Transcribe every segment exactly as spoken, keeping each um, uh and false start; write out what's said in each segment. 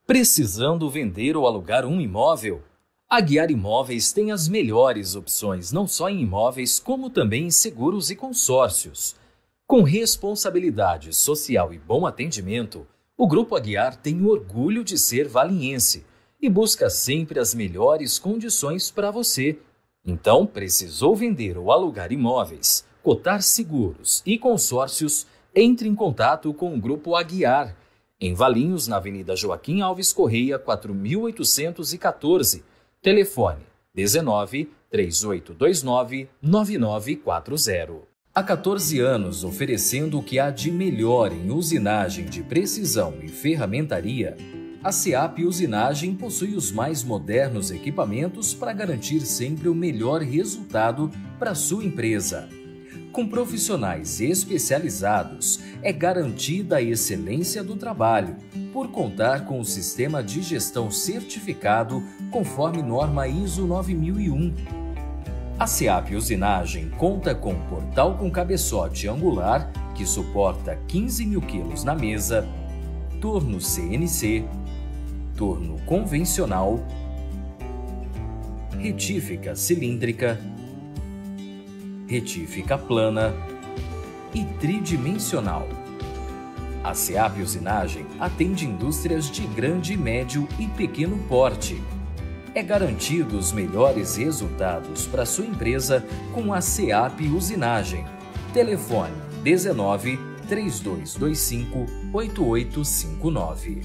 Precisando vender ou alugar um imóvel? A Aguiar Imóveis tem as melhores opções, não só em imóveis, como também em seguros e consórcios. Com responsabilidade social e bom atendimento, o Grupo Aguiar tem o orgulho de ser valiense e busca sempre as melhores condições para você. Então, precisou vender ou alugar imóveis, cotar seguros e consórcios, entre em contato com o Grupo Aguiar. Em Valinhos, na Avenida Joaquim Alves Correia, quatro mil oitocentos e quatorze. Telefone dezenove, três oito dois nove, nove nove quatro zero. Há quatorze anos, oferecendo o que há de melhor em usinagem de precisão e ferramentaria, a SEAP Usinagem possui os mais modernos equipamentos para garantir sempre o melhor resultado para sua empresa. Com profissionais especializados, é garantida a excelência do trabalho, por contar com o sistema de gestão certificado conforme norma ISO nove mil e um. A SEAP Usinagem conta com um portal com cabeçote angular que suporta quinze mil quilos na mesa, torno C N C, torno convencional, retífica cilíndrica, retífica plana e tridimensional. A SEAP Usinagem atende indústrias de grande, médio e pequeno porte. É garantido os melhores resultados para sua empresa com a SEAP Usinagem. Telefone dezenove, três dois dois cinco, oito oito cinco nove.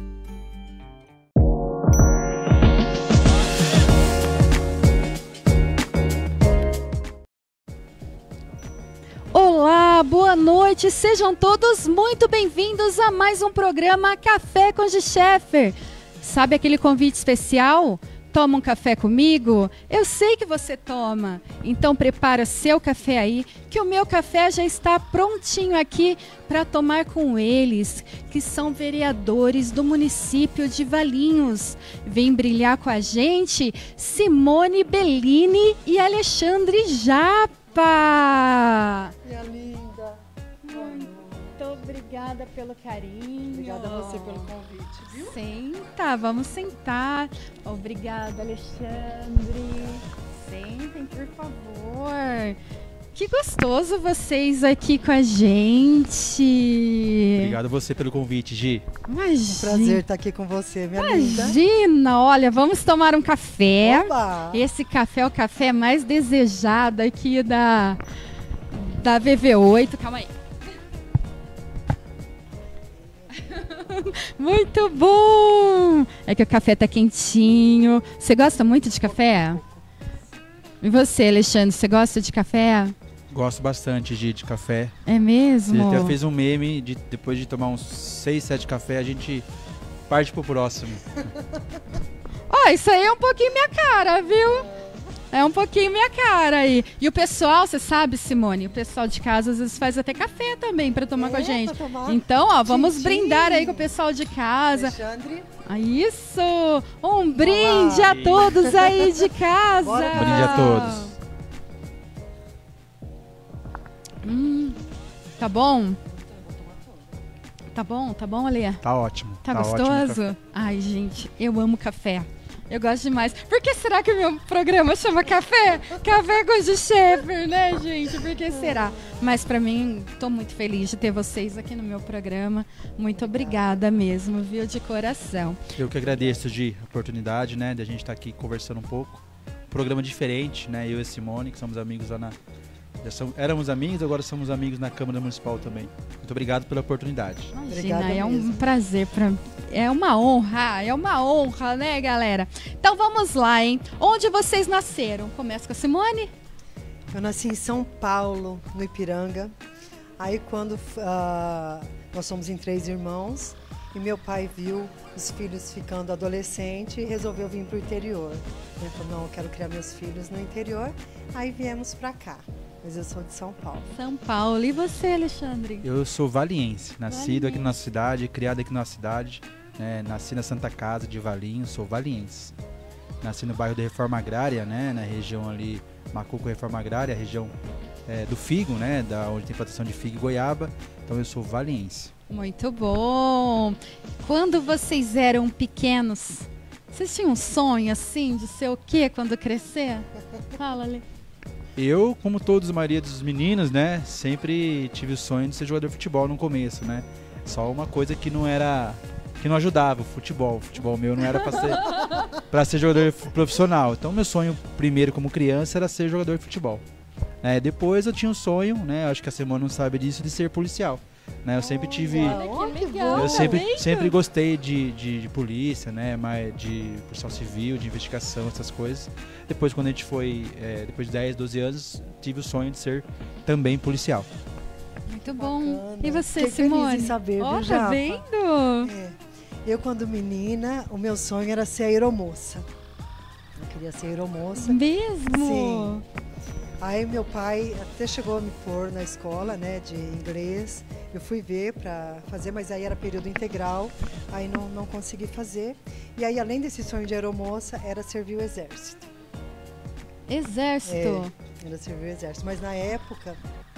Olá, boa noite, sejam todos muito bem-vindos a mais um programa Café com Gi Scheffer. Sabe aquele convite especial? Toma um café comigo? Eu sei que você toma, então prepara seu café aí, que o meu café já está prontinho aqui para tomar com eles, que são vereadores do município de Valinhos. Vem brilhar com a gente Simone Bellini e Alexandre Japa. Minha linda. Muito obrigada pelo carinho. Obrigada a você pelo convite, viu? Senta, vamos sentar. Obrigada, Alexandre. Sentem, por favor. Que gostoso vocês aqui com a gente. Obrigado a você pelo convite, Gi. Imagina. Prazer estar aqui com você, minha linda. Imagina, olha, vamos tomar um café. Oba! Esse café é o café mais desejado aqui da, da V V oito. Calma aí. Muito bom! É que o café tá quentinho. Você gosta muito de café? E você, Alexandre, você gosta de café? Gosto bastante, Gi, de café. É mesmo? Você até fez um meme, de, depois de tomar uns seis, sete café, a gente parte pro próximo. Ó, oh, isso aí é um pouquinho minha cara, viu? É um pouquinho minha cara aí. E o pessoal, você sabe, Simone, o pessoal de casa às vezes faz até café também para tomar é, com a gente. Tomar. Então, ó, vamos Tchim, brindar tchim. aí com o pessoal de casa. Alexandre. Ah, isso! Um brinde Olá. a todos aí de casa! Bora. Um brinde a todos. Hum, tá bom? Tá bom? Tá bom, Alê? Tá ótimo. Tá, tá gostoso? Ótimo, Ai, gente, eu amo café. Eu gosto demais. Por que será que o meu programa chama Café? Café com Gi Scheffer, né, gente? Por que será? Mas pra mim, tô muito feliz de ter vocês aqui no meu programa. Muito obrigada mesmo, viu? De coração. Eu que agradeço, Gi, a oportunidade, né, de a gente estar aqui conversando um pouco. Um programa diferente, né, eu e a Simone, que somos amigos lá na... Já são, éramos amigos, agora somos amigos na Câmara Municipal também. Muito obrigado pela oportunidade. Imagina, Obrigada é um mesmo. prazer, pra, é uma honra, é uma honra, né, galera? Então vamos lá, hein? Onde vocês nasceram? Começa com a Simone? Eu nasci em São Paulo, no Ipiranga. Aí quando uh, nós somos em três irmãos e meu pai viu os filhos ficando adolescente e resolveu vir para o interior. Ele falou, não, eu quero criar meus filhos no interior. Aí viemos para cá. Mas eu sou de São Paulo. São Paulo. E você, Alexandre? Eu sou valiense, nascido Valiense. aqui na nossa cidade, criado aqui na nossa cidade. Né, nasci na Santa Casa de Valinhos, sou valiense. Nasci no bairro da Reforma Agrária, né, na região ali, Macuco Reforma Agrária, região é, do figo, né? Da, onde tem plantação de figo e goiaba. Então eu sou valiense. Muito bom. Quando vocês eram pequenos, vocês tinham um sonho assim de ser o quê quando crescer? Fala, Lê. Eu, como todos a maioria dos meninos, né? Sempre tive o sonho de ser jogador de futebol no começo, né? Só uma coisa que não era... que não ajudava, o futebol. O futebol meu não era para ser, pra ser jogador profissional. Então meu sonho primeiro como criança era ser jogador de futebol. É, depois eu tinha um sonho, né? Acho que a Simone não sabe disso, de ser policial. Né, eu sempre tive, Olha que legal, eu sempre, tá sempre gostei de, de, de polícia, né, mais de policial civil, de investigação, essas coisas. Depois, quando a gente foi, é, depois de dez, doze anos, tive o sonho de ser também policial. Muito bom. Bacana. E você, Fiquei Simone? feliz em saber, Ó, viu, tá Japa? vendo? É. Eu, quando menina, o meu sonho era ser aeromoça. Eu queria ser aeromoça. Mesmo? Sim. Aí meu pai até chegou a me pôr na escola, né, de inglês. Eu fui ver para fazer, mas aí era período integral, aí não, não consegui fazer. E aí, além desse sonho de aeromoça, era servir o exército. Exército. É, era servir o exército. Mas na época,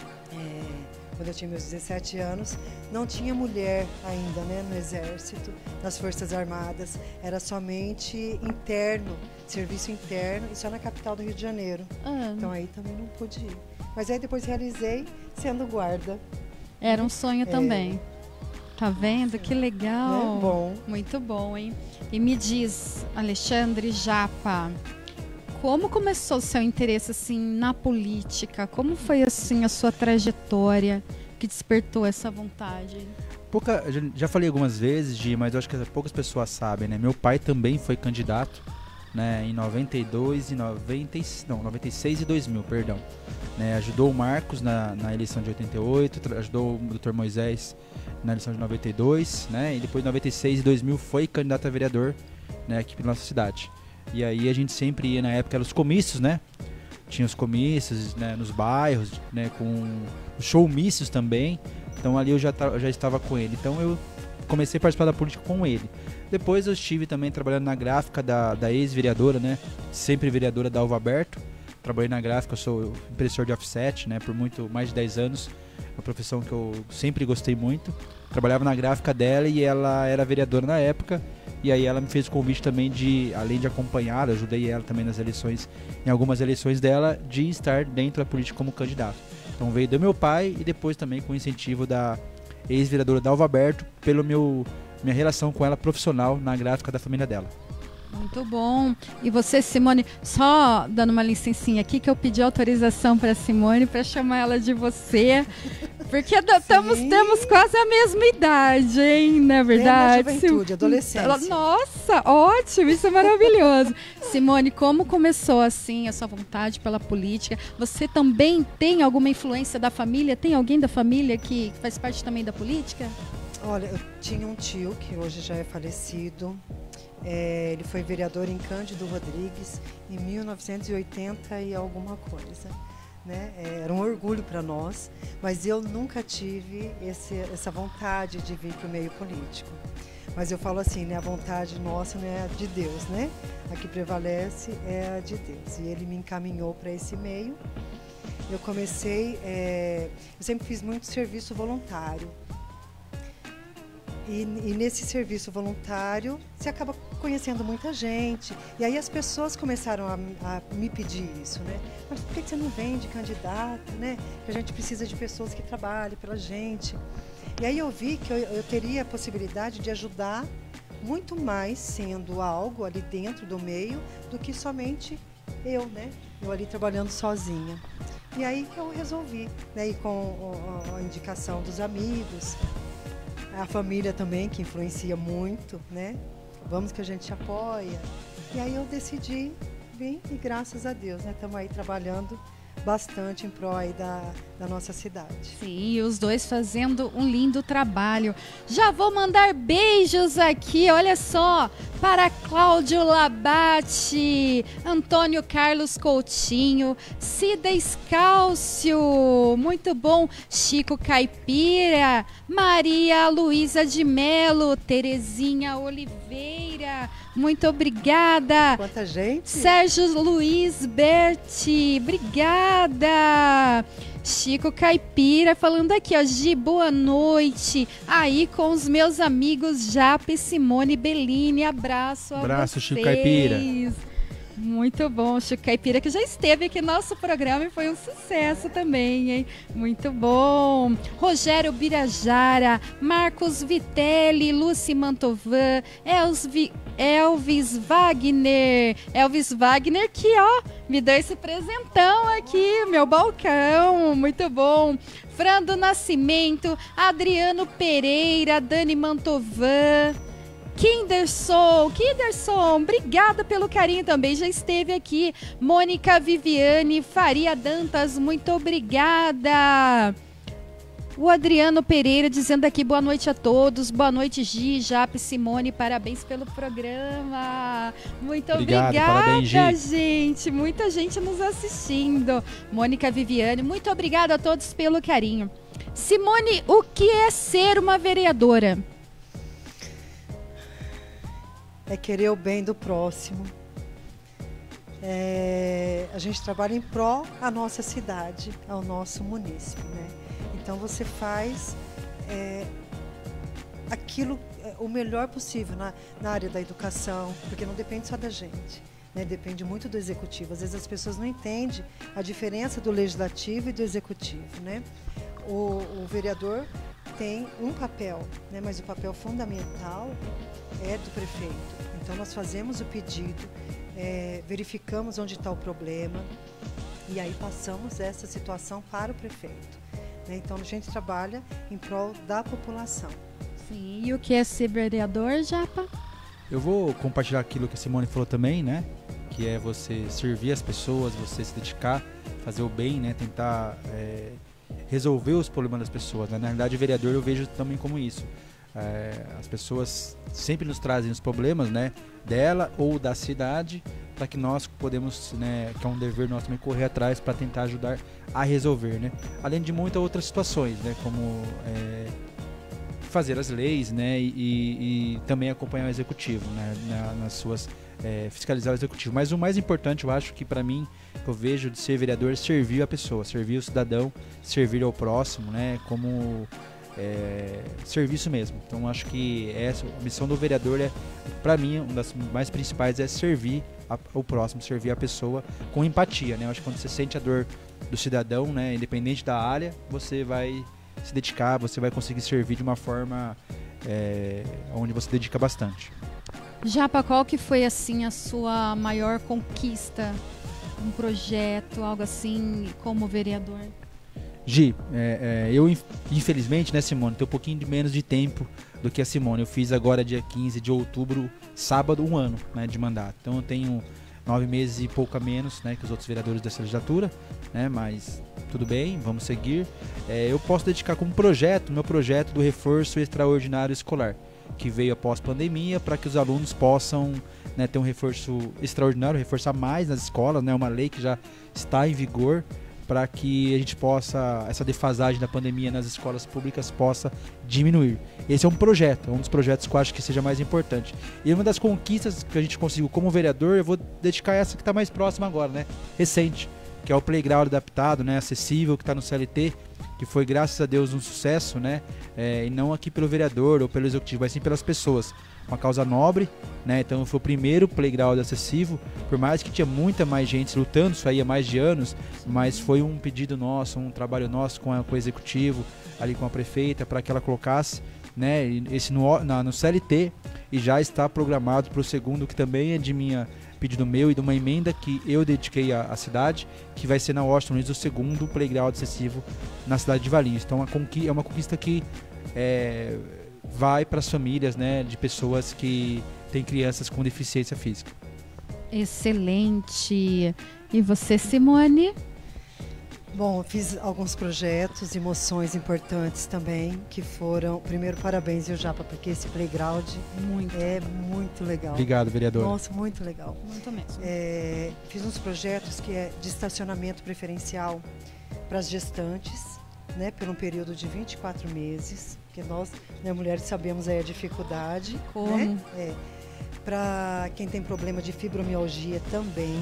é, quando eu tinha meus dezessete anos, não tinha mulher ainda, né, no exército, nas Forças Armadas. Era somente interno, serviço interno, e só na capital do Rio de Janeiro. Ah, Então aí também não pude ir. Mas aí depois realizei sendo guarda. era um sonho É. também. Tá vendo? Que legal. Né? Bom. Muito bom, hein? E me diz, Alexandre Japa, como começou o seu interesse assim na política? Como foi assim a sua trajetória que despertou essa vontade? Pouca, já- já falei algumas vezes, Gi, mas eu acho que poucas pessoas sabem, né? Meu pai também foi candidato, né, em noventa e dois e noventa, e- não, noventa e seis e dois mil, perdão. Né, ajudou o Marcos na, na eleição de oitenta e oito, tra- ajudou o doutor Moisés na eleição de noventa e dois, né, e depois de noventa e seis e dois mil foi candidato a vereador, né, aqui na nossa cidade. E aí a gente sempre ia, na época, eram os comícios, né? Tinha os comícios, né, nos bairros, né, com os showmícios também. Então ali eu já, ta- já estava com ele. Então eu comecei a participar da política com ele. Depois eu estive também trabalhando na gráfica da, da ex-vereadora, né? Sempre vereadora da Alva Alberto. Trabalhei na gráfica, eu sou impressor de offset, né? Por muito, mais de dez anos. Uma profissão que eu sempre gostei muito. Trabalhava na gráfica dela e ela era vereadora na época. E aí ela me fez o convite também de, além de acompanhar, eu ajudei ela também nas eleições, em algumas eleições dela, de estar dentro da política como candidato. Então veio do meu pai e depois também com o incentivo da ex-vereadora Dalva Alberto, pelo meu minha relação com ela profissional na gráfica da família dela. Muito bom. E você, Simone, só dando uma licencinha aqui que eu pedi autorização para Simone para chamar ela de você, porque da- tamo, Sim. temos quase a mesma idade, hein? Não é verdade? Plena juventude, adolescência. Nossa, ótimo, isso é maravilhoso. Simone, como começou assim a sua vontade pela política? Você também tem alguma influência da família? Tem alguém da família que faz parte também da política? Olha, eu tinha um tio que hoje já é falecido. É, ele foi vereador em Cândido Rodrigues em mil novecentos e oitenta e alguma coisa. Né? É, era um orgulho para nós, mas eu nunca tive esse, essa vontade de vir para o meio político. Mas eu falo assim, né, a vontade nossa não é a de Deus, né? A que prevalece é a de Deus. E ele me encaminhou para esse meio. Eu comecei, é, eu sempre fiz muito serviço voluntário. E, e nesse serviço voluntário, você acaba conhecendo muita gente. E aí as pessoas começaram a, a me pedir isso, né? Mas por que você não vem de candidata, né? Que a gente precisa de pessoas que trabalhem pela gente. E aí eu vi que eu, eu teria a possibilidade de ajudar muito mais sendo algo ali dentro do meio do que somente eu, né? Eu ali trabalhando sozinha. E aí que eu resolvi, né? E com a, a indicação dos amigos, a família também, que influencia muito, né? Vamos que a gente apoia. E aí eu decidi vir e graças a Deus, né? Estamos aí trabalhando bastante em prol aí da, da nossa cidade. Sim, os dois fazendo um lindo trabalho. Já vou mandar beijos aqui, olha só, para Cláudio Labate, Antônio Carlos Coutinho, Cida Escálcio, muito bom, Chico Caipira, Maria Luísa de Melo, Terezinha Oliveira, muito obrigada. Quanta gente. Sérgio Luiz Berti, obrigada. Chico Caipira falando aqui, ó, Gi, boa noite, aí com os meus amigos Japa e Simone Bellini, abraço a Abraço, vocês. Chico Caipira. Muito bom, Chico Caipira, que já esteve aqui no nosso programa e foi um sucesso também, hein? Muito bom. Rogério Birajara, Marcos Vitelli, Lucy Mantovan, Elvis, Elvis Wagner. Elvis Wagner que, ó, me deu esse presentão aqui, meu balcão, muito bom. Frando Nascimento, Adriano Pereira, Dani Mantovan. Kinderson, Kinderson, obrigada pelo carinho também, já esteve aqui. Mônica Viviane Faria Dantas, muito obrigada. O Adriano Pereira dizendo aqui, boa noite a todos, boa noite Gi, Jap, Simone, parabéns pelo programa. Muito Obrigado, obrigada, parabéns, Gi. gente, muita gente nos assistindo. Mônica Viviane, muito obrigada a todos pelo carinho. Simone, o que é ser uma vereadora? É querer o bem do próximo. É, a gente trabalha em pró à nossa cidade, ao nosso município, né? Então você faz é, aquilo, é, o melhor possível na, na área da educação, porque não depende só da gente, né? Depende muito do executivo. Às vezes as pessoas não entendem a diferença do legislativo e do executivo, né? O, o vereador tem um papel, né? Mas o papel fundamental é do prefeito. Então nós fazemos o pedido, é, verificamos onde está o problema e aí passamos essa situação para o prefeito, né? Então a gente trabalha em prol da população. Sim, e o que é ser vereador, Japa? Eu vou compartilhar aquilo que a Simone falou também, né? Que é você servir as pessoas, você se dedicar, fazer o bem, né? Tentar é, resolver os problemas das pessoas, né? Na realidade, o vereador eu vejo também como isso. É, as pessoas sempre nos trazem os problemas, né, dela ou da cidade, para que nós podemos, né, que é um dever nosso também, correr atrás para tentar ajudar a resolver, né, além de muitas outras situações, né, como é, fazer as leis, né, e, e, e também acompanhar o executivo, né, na, nas suas é, fiscalizar o executivo. Mas o mais importante, eu acho que para mim, que eu vejo de ser vereador, é servir a pessoa, servir o cidadão, servir ao próximo, né, como É, serviço mesmo. Então acho que essa a missão do vereador é, para mim, uma das mais principais é servir a, o próximo, servir a pessoa com empatia, né? Eu acho que quando você sente a dor do cidadão, né, independente da área, você vai se dedicar, você vai conseguir servir de uma forma é, onde você dedica bastante. Japa, qual que foi assim a sua maior conquista? Um projeto, algo assim, como vereador? Gi, é, é, eu infelizmente, né, Simone, tenho um pouquinho de menos de tempo do que a Simone. Eu fiz agora dia quinze de outubro, sábado, um ano, né, de mandato. Então eu tenho nove meses e pouco a menos, né, que os outros vereadores dessa legislatura, né, mas tudo bem, vamos seguir. É, eu posso dedicar como projeto, meu projeto do reforço extraordinário escolar, que veio após pandemia, para que os alunos possam, né, ter um reforço extraordinário, reforçar mais nas escolas, né, uma lei que já está em vigor, para que a gente possa, essa defasagem da pandemia nas escolas públicas possa diminuir. Esse é um projeto, é um dos projetos que eu acho que seja mais importante. E uma das conquistas que a gente conseguiu como vereador, eu vou dedicar essa que está mais próxima agora, né? Recente, que é o playground adaptado, né? Acessível, que está no C L T, que foi, graças a Deus, um sucesso, né? É, e não aqui pelo vereador ou pelo executivo, mas sim pelas pessoas. Uma causa nobre, né? Então foi o primeiro playground acessível, por mais que tinha muita mais gente lutando isso aí há mais de anos, mas foi um pedido nosso, um trabalho nosso com, a, com o executivo, ali com a prefeita, para que ela colocasse, né, esse no, na, no C L T, e já está programado para o segundo, que também é de minha pedido meu e de uma emenda que eu dediquei à, à cidade, que vai ser na Washington Luiz, o segundo playground acessível na cidade de Valinhos. Então é uma conquista que é, vai para as famílias, né, de pessoas que têm crianças com deficiência física. Excelente. E você, Simone? Bom, fiz alguns projetos, emoções importantes também, que foram... Primeiro, parabéns, viu, Japa, porque esse playground Muito. é muito legal. Obrigado, vereador. Nossa, muito legal. Muito mesmo. É, fiz uns projetos que é de estacionamento preferencial para as gestantes, né, por um período de vinte e quatro meses, porque nós, né, mulheres, sabemos aí a dificuldade. Como? Né? É, para quem tem problema de fibromialgia também.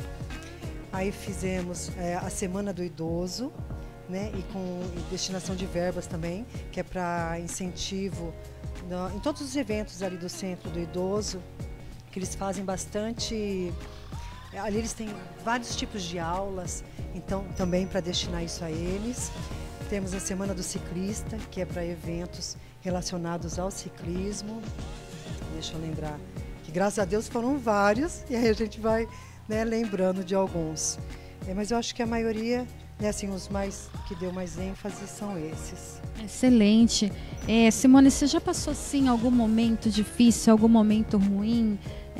Aí fizemos é, a Semana do Idoso, né, e com destinação de verbas também, que é para incentivo no, em todos os eventos ali do Centro do Idoso, que eles fazem bastante... Ali eles têm vários tipos de aulas, então também para destinar isso a eles. Temos a Semana do Ciclista, que é para eventos relacionados ao ciclismo. Deixa eu lembrar, que graças a Deus foram vários, e aí a gente vai... Né, lembrando de alguns. É, mas eu acho que a maioria, né, assim, os mais que deu mais ênfase são esses. Excelente. É, Simone, você já passou assim algum momento difícil, algum momento ruim?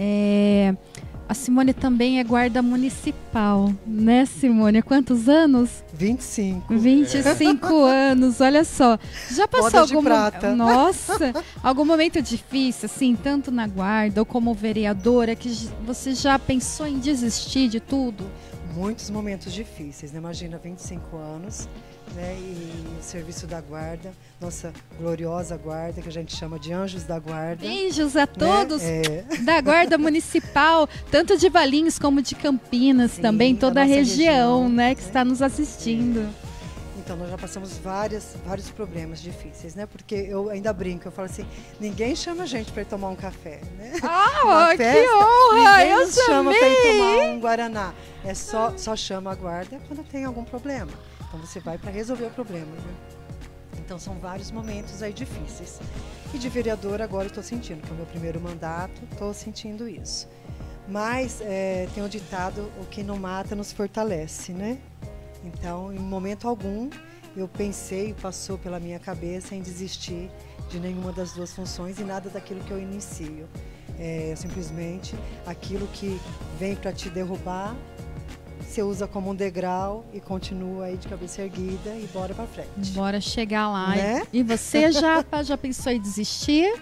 É, a Simone também é guarda municipal, né, Simone? Há quantos anos? vinte e cinco. vinte e cinco anos, olha só. Já passou Boda de algum prata. Nossa, algum momento difícil, assim, tanto na guarda ou como vereadora, que você já pensou em desistir de tudo? Muitos momentos difíceis, né? Imagina, vinte e cinco anos, né? E o serviço da guarda, nossa gloriosa guarda, que a gente chama de Anjos da Guarda. Beijos a todos, né? É. da Guarda Municipal, tanto de Valinhos como de Campinas. Sim, também, toda a região, região, né, que é. está nos assistindo. É. Então, nós já passamos várias, vários problemas difíceis, né? Porque eu ainda brinco, eu falo assim, ninguém chama a gente para ir tomar um café, né? Ah, que festa, honra! Ninguém Eu nos chama para ir tomar hein? um Guaraná. É só, só chama a guarda quando tem algum problema. Então, você vai para resolver o problema, né? Então, são vários momentos aí difíceis. E de vereador, agora eu estou sentindo, que é o meu primeiro mandato, estou sentindo isso. Mas, é, tem o ditado, o que não mata nos fortalece, né? Então, em momento algum, eu pensei, passou pela minha cabeça em desistir de nenhuma das duas funções e nada daquilo que eu inicio. É simplesmente aquilo que vem para te derrubar, você usa como um degrau e continua aí de cabeça erguida e bora para frente. Bora chegar lá. Né? E você, Japa, já pensou em desistir?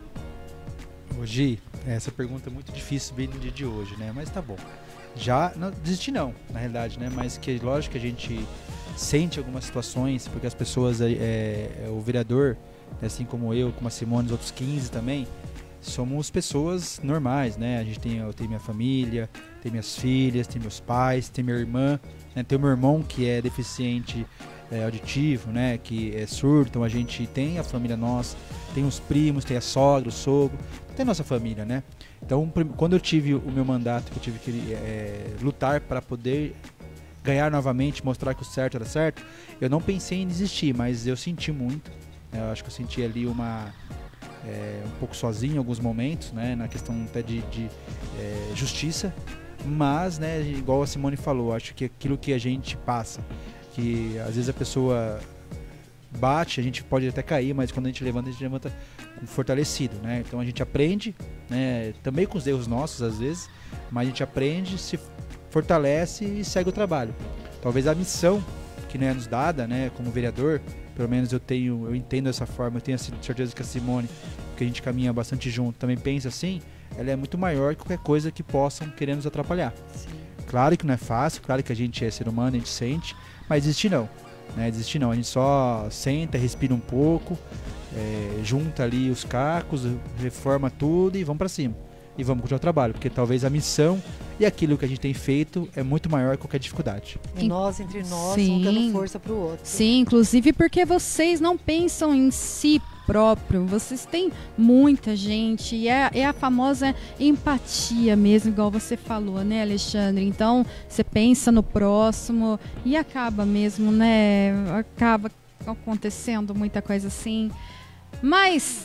Hoje, essa pergunta é muito difícil bem no dia de hoje, né? Mas tá bom. Já, não, desistir não, na realidade, né? Mas que lógico que a gente sente algumas situações, porque as pessoas, é, é, o vereador, assim como eu, como a Simone, os outros quinze também, somos pessoas normais, né? A gente tem, eu tenho minha família, tenho minhas filhas, tenho meus pais, tenho minha irmã, né? Tenho meu irmão que é deficiente é, auditivo, né? Que é surdo, então a gente tem a família nossa, tem os primos, tem a sogra, o sogro, tem a nossa família, né? Então, quando eu tive o meu mandato, que eu tive que é, lutar para poder ganhar novamente, mostrar que o certo era certo, eu não pensei em desistir, mas eu senti muito. Né? Eu acho que eu senti ali uma é, um pouco sozinho em alguns momentos, né? Na questão até de, de é, justiça, mas, né, igual a Simone falou, acho que aquilo que a gente passa, que às vezes a pessoa bate, a gente pode até cair, mas quando a gente levanta, a gente levanta fortalecido, né? Então a gente aprende, né? Também com os erros nossos às vezes, mas a gente aprende, se fortalece e segue o trabalho. Talvez a missão que não é nos dada, né? Como vereador, pelo menos eu tenho, eu entendo dessa forma, eu tenho certeza que a Simone, que a gente caminha bastante junto, também pensa assim, ela é muito maior que qualquer coisa que possam querer nos atrapalhar. Sim. Claro que não é fácil, claro que a gente é ser humano, a gente sente, mas desistir não. Né, desistir não, a gente só senta, respira um pouco, é, junta ali os cacos, reforma tudo e vamos para cima. E vamos continuar o trabalho, porque talvez a missão e aquilo que a gente tem feito é muito maior que qualquer dificuldade. E nós, entre nós, Sim. um dando força para o outro. Sim, inclusive porque vocês não pensam em si próprio, vocês têm muita gente e é, é a famosa empatia mesmo, igual você falou, né, Alexandre? Então, você pensa no próximo e acaba mesmo, né, acaba acontecendo muita coisa assim. Mas,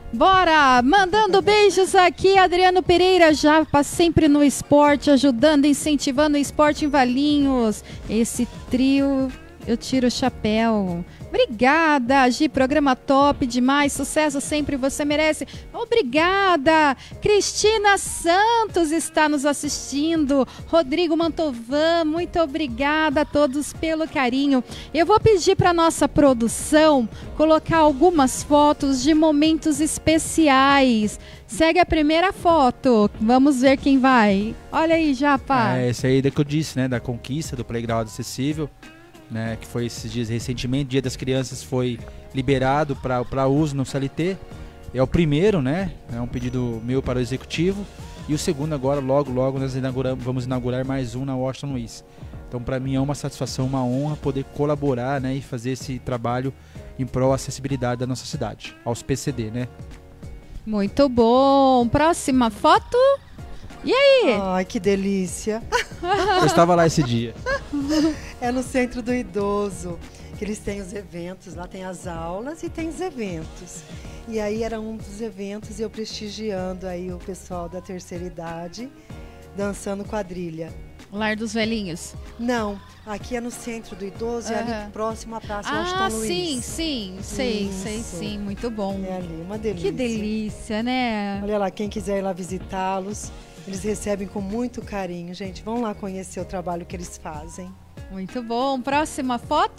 bora! Mandando beijos aqui, Adriano Pereira, já sempre no esporte, ajudando, incentivando o esporte em Valinhos. Esse trio eu tiro o chapéu. Obrigada, Gi, programa top demais, sucesso sempre, você merece. Obrigada, Cristina Santos está nos assistindo, Rodrigo Mantovan, muito obrigada a todos pelo carinho. Eu vou pedir para nossa produção colocar algumas fotos de momentos especiais. Segue a primeira foto, vamos ver quem vai. Olha aí, Japa. É, esse aí da que eu disse, né, da conquista do Playground Acessível. Né, que foi esses dias recentemente, Dia das Crianças foi liberado para uso no C L T. É o primeiro, né? É um pedido meu para o executivo. E o segundo agora, logo, logo, nós inauguramos, vamos inaugurar mais um na Washington Luiz. Então, para mim é uma satisfação, uma honra poder colaborar, né, e fazer esse trabalho em prol da acessibilidade da nossa cidade, aos P C D, né? Muito bom. Próxima foto. E aí? Ai, que delícia. Eu estava lá esse dia. É no Centro do Idoso, que eles têm os eventos, lá tem as aulas e tem os eventos. E aí era um dos eventos, eu prestigiando aí o pessoal da terceira idade, dançando quadrilha. Lar dos Velhinhos. Não, aqui é no Centro do Idoso, Uhum. é ali próximo à Praça Ah, Washington Luiz. sim, sim, sei, Isso. sei, sim, muito bom. É ali, uma delícia. Que delícia, né? Olha lá, quem quiser ir lá visitá-los, eles recebem com muito carinho. Gente, vão lá conhecer o trabalho que eles fazem. Muito bom. Próxima foto.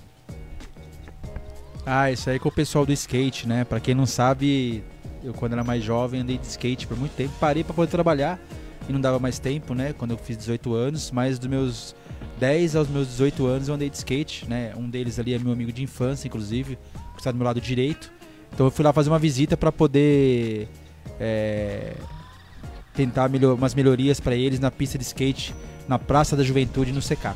Ah, isso aí com o pessoal do skate, né? Pra quem não sabe, eu quando era mais jovem andei de skate por muito tempo. Parei pra poder trabalhar e não dava mais tempo, né? Quando eu fiz dezoito anos, mas dos meus dez aos meus dezoito anos eu andei de skate, né? Um deles ali é meu amigo de infância, inclusive, que está do meu lado direito. Então eu fui lá fazer uma visita pra poder é, tentar melhor, umas melhorias pra eles na pista de skate, na Praça da Juventude, no Secap.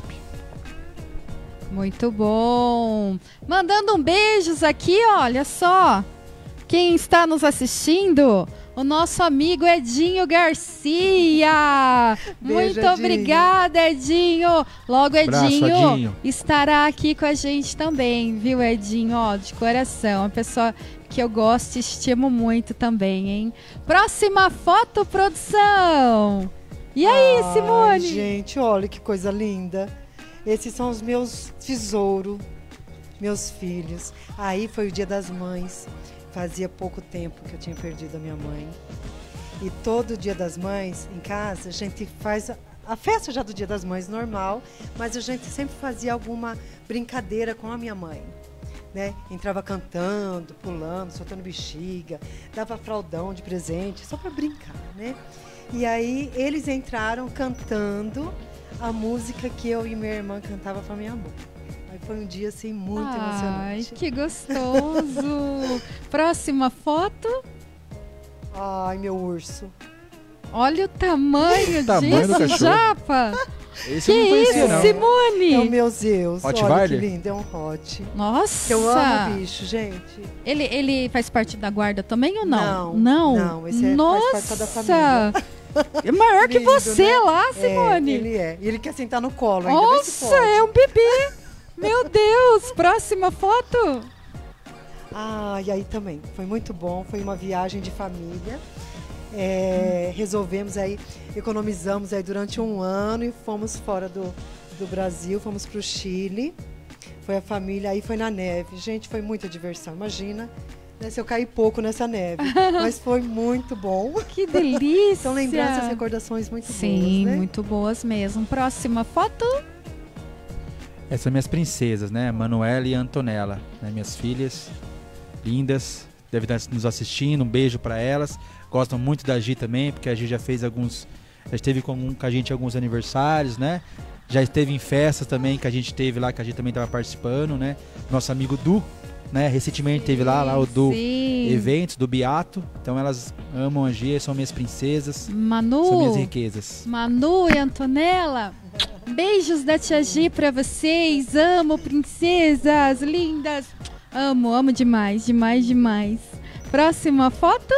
Muito bom. Mandando um beijos aqui, olha só. Quem está nos assistindo? O nosso amigo Edinho Garcia. Beijo, Muito Edinho. obrigada, Edinho. Logo, Abraço, Edinho Edinho. estará aqui com a gente também, viu, Edinho? Ó, de coração. Uma pessoa que eu gosto e estimo muito também, hein? Próxima foto, produção. E aí, Ai, Simone? gente, olha que coisa linda. Esses são os meus tesouros, meus filhos. Aí foi o Dia das Mães. Fazia pouco tempo que eu tinha perdido a minha mãe. E todo Dia das Mães, em casa, a gente faz a, a festa já do Dia das Mães normal, mas a gente sempre fazia alguma brincadeira com a minha mãe. Né? Entrava cantando, pulando, soltando bexiga, dava fraldão de presente, só para brincar, né? E aí eles entraram cantando a música que eu e minha irmã cantava para minha mãe. Aí foi um dia assim muito Ai, emocionante. que gostoso. Próxima foto. Ai, meu urso. Olha o tamanho, O tamanho do disso, cachorro. Japa. Esse Que eu não conhecia, isso, não. Simone? É o meu Zeus. Olha que Rottweiler? lindo, é um hot. Nossa. Eu amo bicho, gente. Ele, ele faz parte da guarda também ou não? Não, Não, não, esse é- Nossa. faz parte da família. É maior que Lindo, você né? lá, Simone. É, ele é. E ele quer sentar no colo ainda. vê se Nossa, pode. é um bebê. Meu Deus. Próxima foto. Ah, e aí também. Foi muito bom. Foi uma viagem de família. É, resolvemos aí, economizamos aí durante um ano e fomos fora do, do Brasil, fomos para o Chile. Foi a família, aí foi na neve. Gente, foi muita diversão. Imagina, né, se eu cair pouco nessa neve. Mas foi muito bom. Que delícia. São lembranças, recordações muito Sim, boas, né? muito boas mesmo. Próxima foto. Essas são minhas princesas, né? Manuela e Antonella, né? Minhas filhas lindas, devem estar nos assistindo. Um beijo para elas. Gostam muito da Gi também, porque a Gi já fez alguns, já esteve com, com a gente em alguns aniversários, né? Já esteve em festas também que a gente teve lá, que a Gi também estava participando, né? Nosso amigo Du, né? Recentemente teve lá, lá o Du Sim. Eventos, do Beato. Então elas amam a Gi, são minhas princesas, Manu. são minhas riquezas. Manu e Antonella, beijos da Tia Gi pra vocês. Amo, princesas lindas. Amo, amo demais, demais, demais. Próxima foto.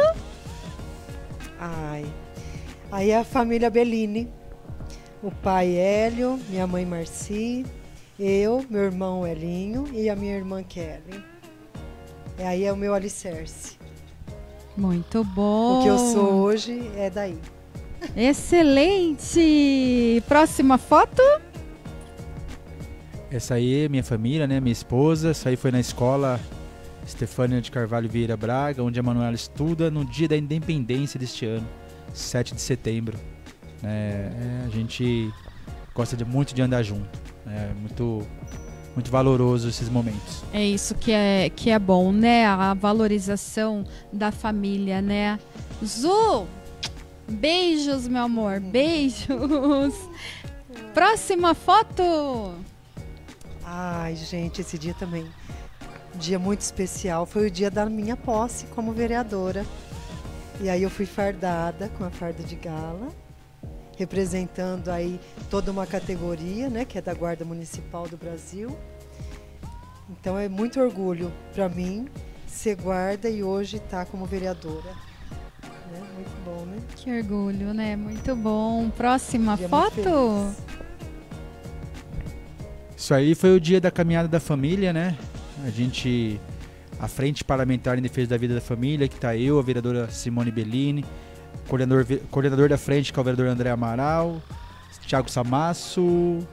Ai. Aí é a família Bellini. O pai Hélio, minha mãe Marci, eu, meu irmão Elinho e a minha irmã Kelly. E aí é o meu alicerce. Muito bom. O que eu sou hoje é daí. Excelente. Próxima foto. Essa aí é minha família, né? Minha esposa. Essa aí foi na escola Estefânia de Carvalho Vieira Braga, onde a Manuela estuda no dia da independência deste ano, sete de setembro. É, é, a gente gosta de, muito de andar junto. É muito, muito valoroso esses momentos. É isso que é, que é bom, né? A valorização da família, né? Zu, beijos, meu amor, beijos. Próxima foto. Ai, gente, esse dia também, um dia muito especial, foi o dia da minha posse como vereadora. E aí eu fui fardada com a farda de gala, representando aí toda uma categoria, né, que é da Guarda Municipal do Brasil. Então é muito orgulho para mim ser guarda e hoje estar como vereadora. Né? Muito bom, né? Que orgulho, né? Muito bom. Próxima Dia foto. muito feliz. Isso aí foi o dia da caminhada da família, né? A gente, a Frente Parlamentar em Defesa da Vida da Família, que tá eu, a vereadora Simone Bellini, coordenador, coordenador da frente, que é o vereador André Amaral, Thiago Samasso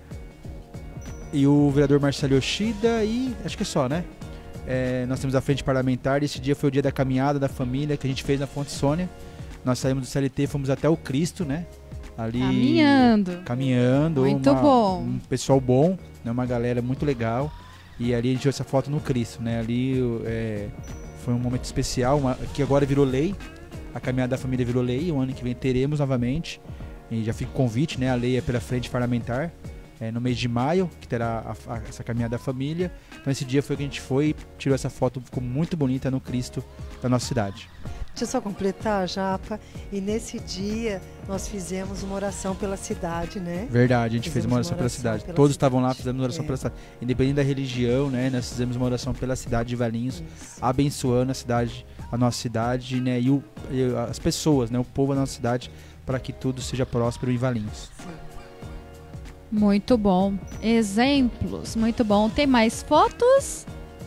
e o vereador Marcelo Yoshida, e acho que é só, né? É, nós temos a Frente Parlamentar e esse dia foi o dia da caminhada da família que a gente fez na Fonte Sônia. Nós saímos do C L T, fomos até o Cristo, né? Ali, Caminhando. Caminhando. Muito uma, bom. Um pessoal bom, né? Uma galera muito legal. E ali a gente tirou essa foto no Cristo, né? Ali é, foi um momento especial, uma, que agora virou lei. A caminhada da família virou lei. O ano que vem teremos novamente. E já fica o convite, né? A lei é pela Frente Parlamentar. É, no mês de maio, que terá a, a, essa caminhada da família. Então esse dia foi que a gente foi, tirou essa foto, ficou muito bonita no Cristo da nossa cidade. Deixa eu só completar, Japa. E nesse dia nós fizemos uma oração pela cidade, né? Verdade, a gente Fizemos fez uma oração, uma pela oração cidade. pela Todos cidade. estavam lá, fizemos uma oração É. pela cidade. Independente da religião, né? Nós fizemos uma oração pela cidade de Valinhos, Isso. abençoando a cidade, a nossa cidade, né? E, o, e as pessoas, né? O povo da nossa cidade, para que tudo seja próspero em Valinhos. Sim. Muito bom. Exemplos, muito bom. Tem mais fotos?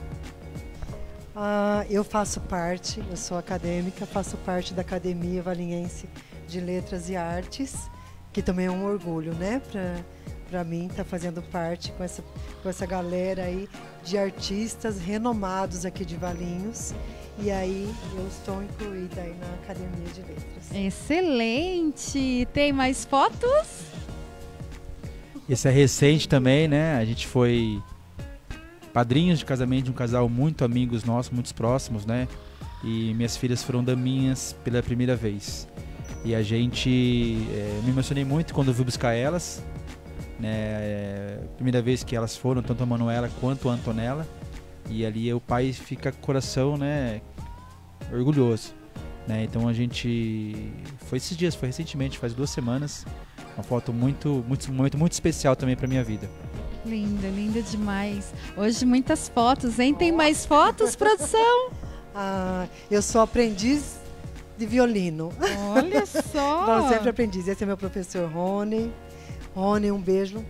Ah, eu faço parte, eu sou acadêmica, faço parte da Academia Valinhense de Letras e Artes, que também é um orgulho, né? Para mim, estar tá fazendo parte com essa, com essa galera aí de artistas renomados aqui de Valinhos. E aí eu estou incluída aí na Academia de Letras. Excelente. Tem mais fotos? Esse é recente também, né? A gente foi padrinhos de casamento de um casal muito amigos nossos, muito próximos, né? E minhas filhas foram daminhas pela primeira vez. E a gente... É, me emocionei muito quando eu fui buscar elas. Né? É, primeira vez que elas foram, tanto a Manuela quanto a Antonella. E ali o pai fica com o coração, né? Orgulhoso. Né? Então a gente... Foi esses dias, foi recentemente, faz duas semanas. Uma foto muito, muito, um momento muito especial também pra minha vida. Linda, linda demais. Hoje muitas fotos, hein? Tem mais fotos, produção? Ah, eu sou aprendiz de violino. Olha só. Então, sempre aprendiz. Esse é meu professor Rony. Rony, um beijo.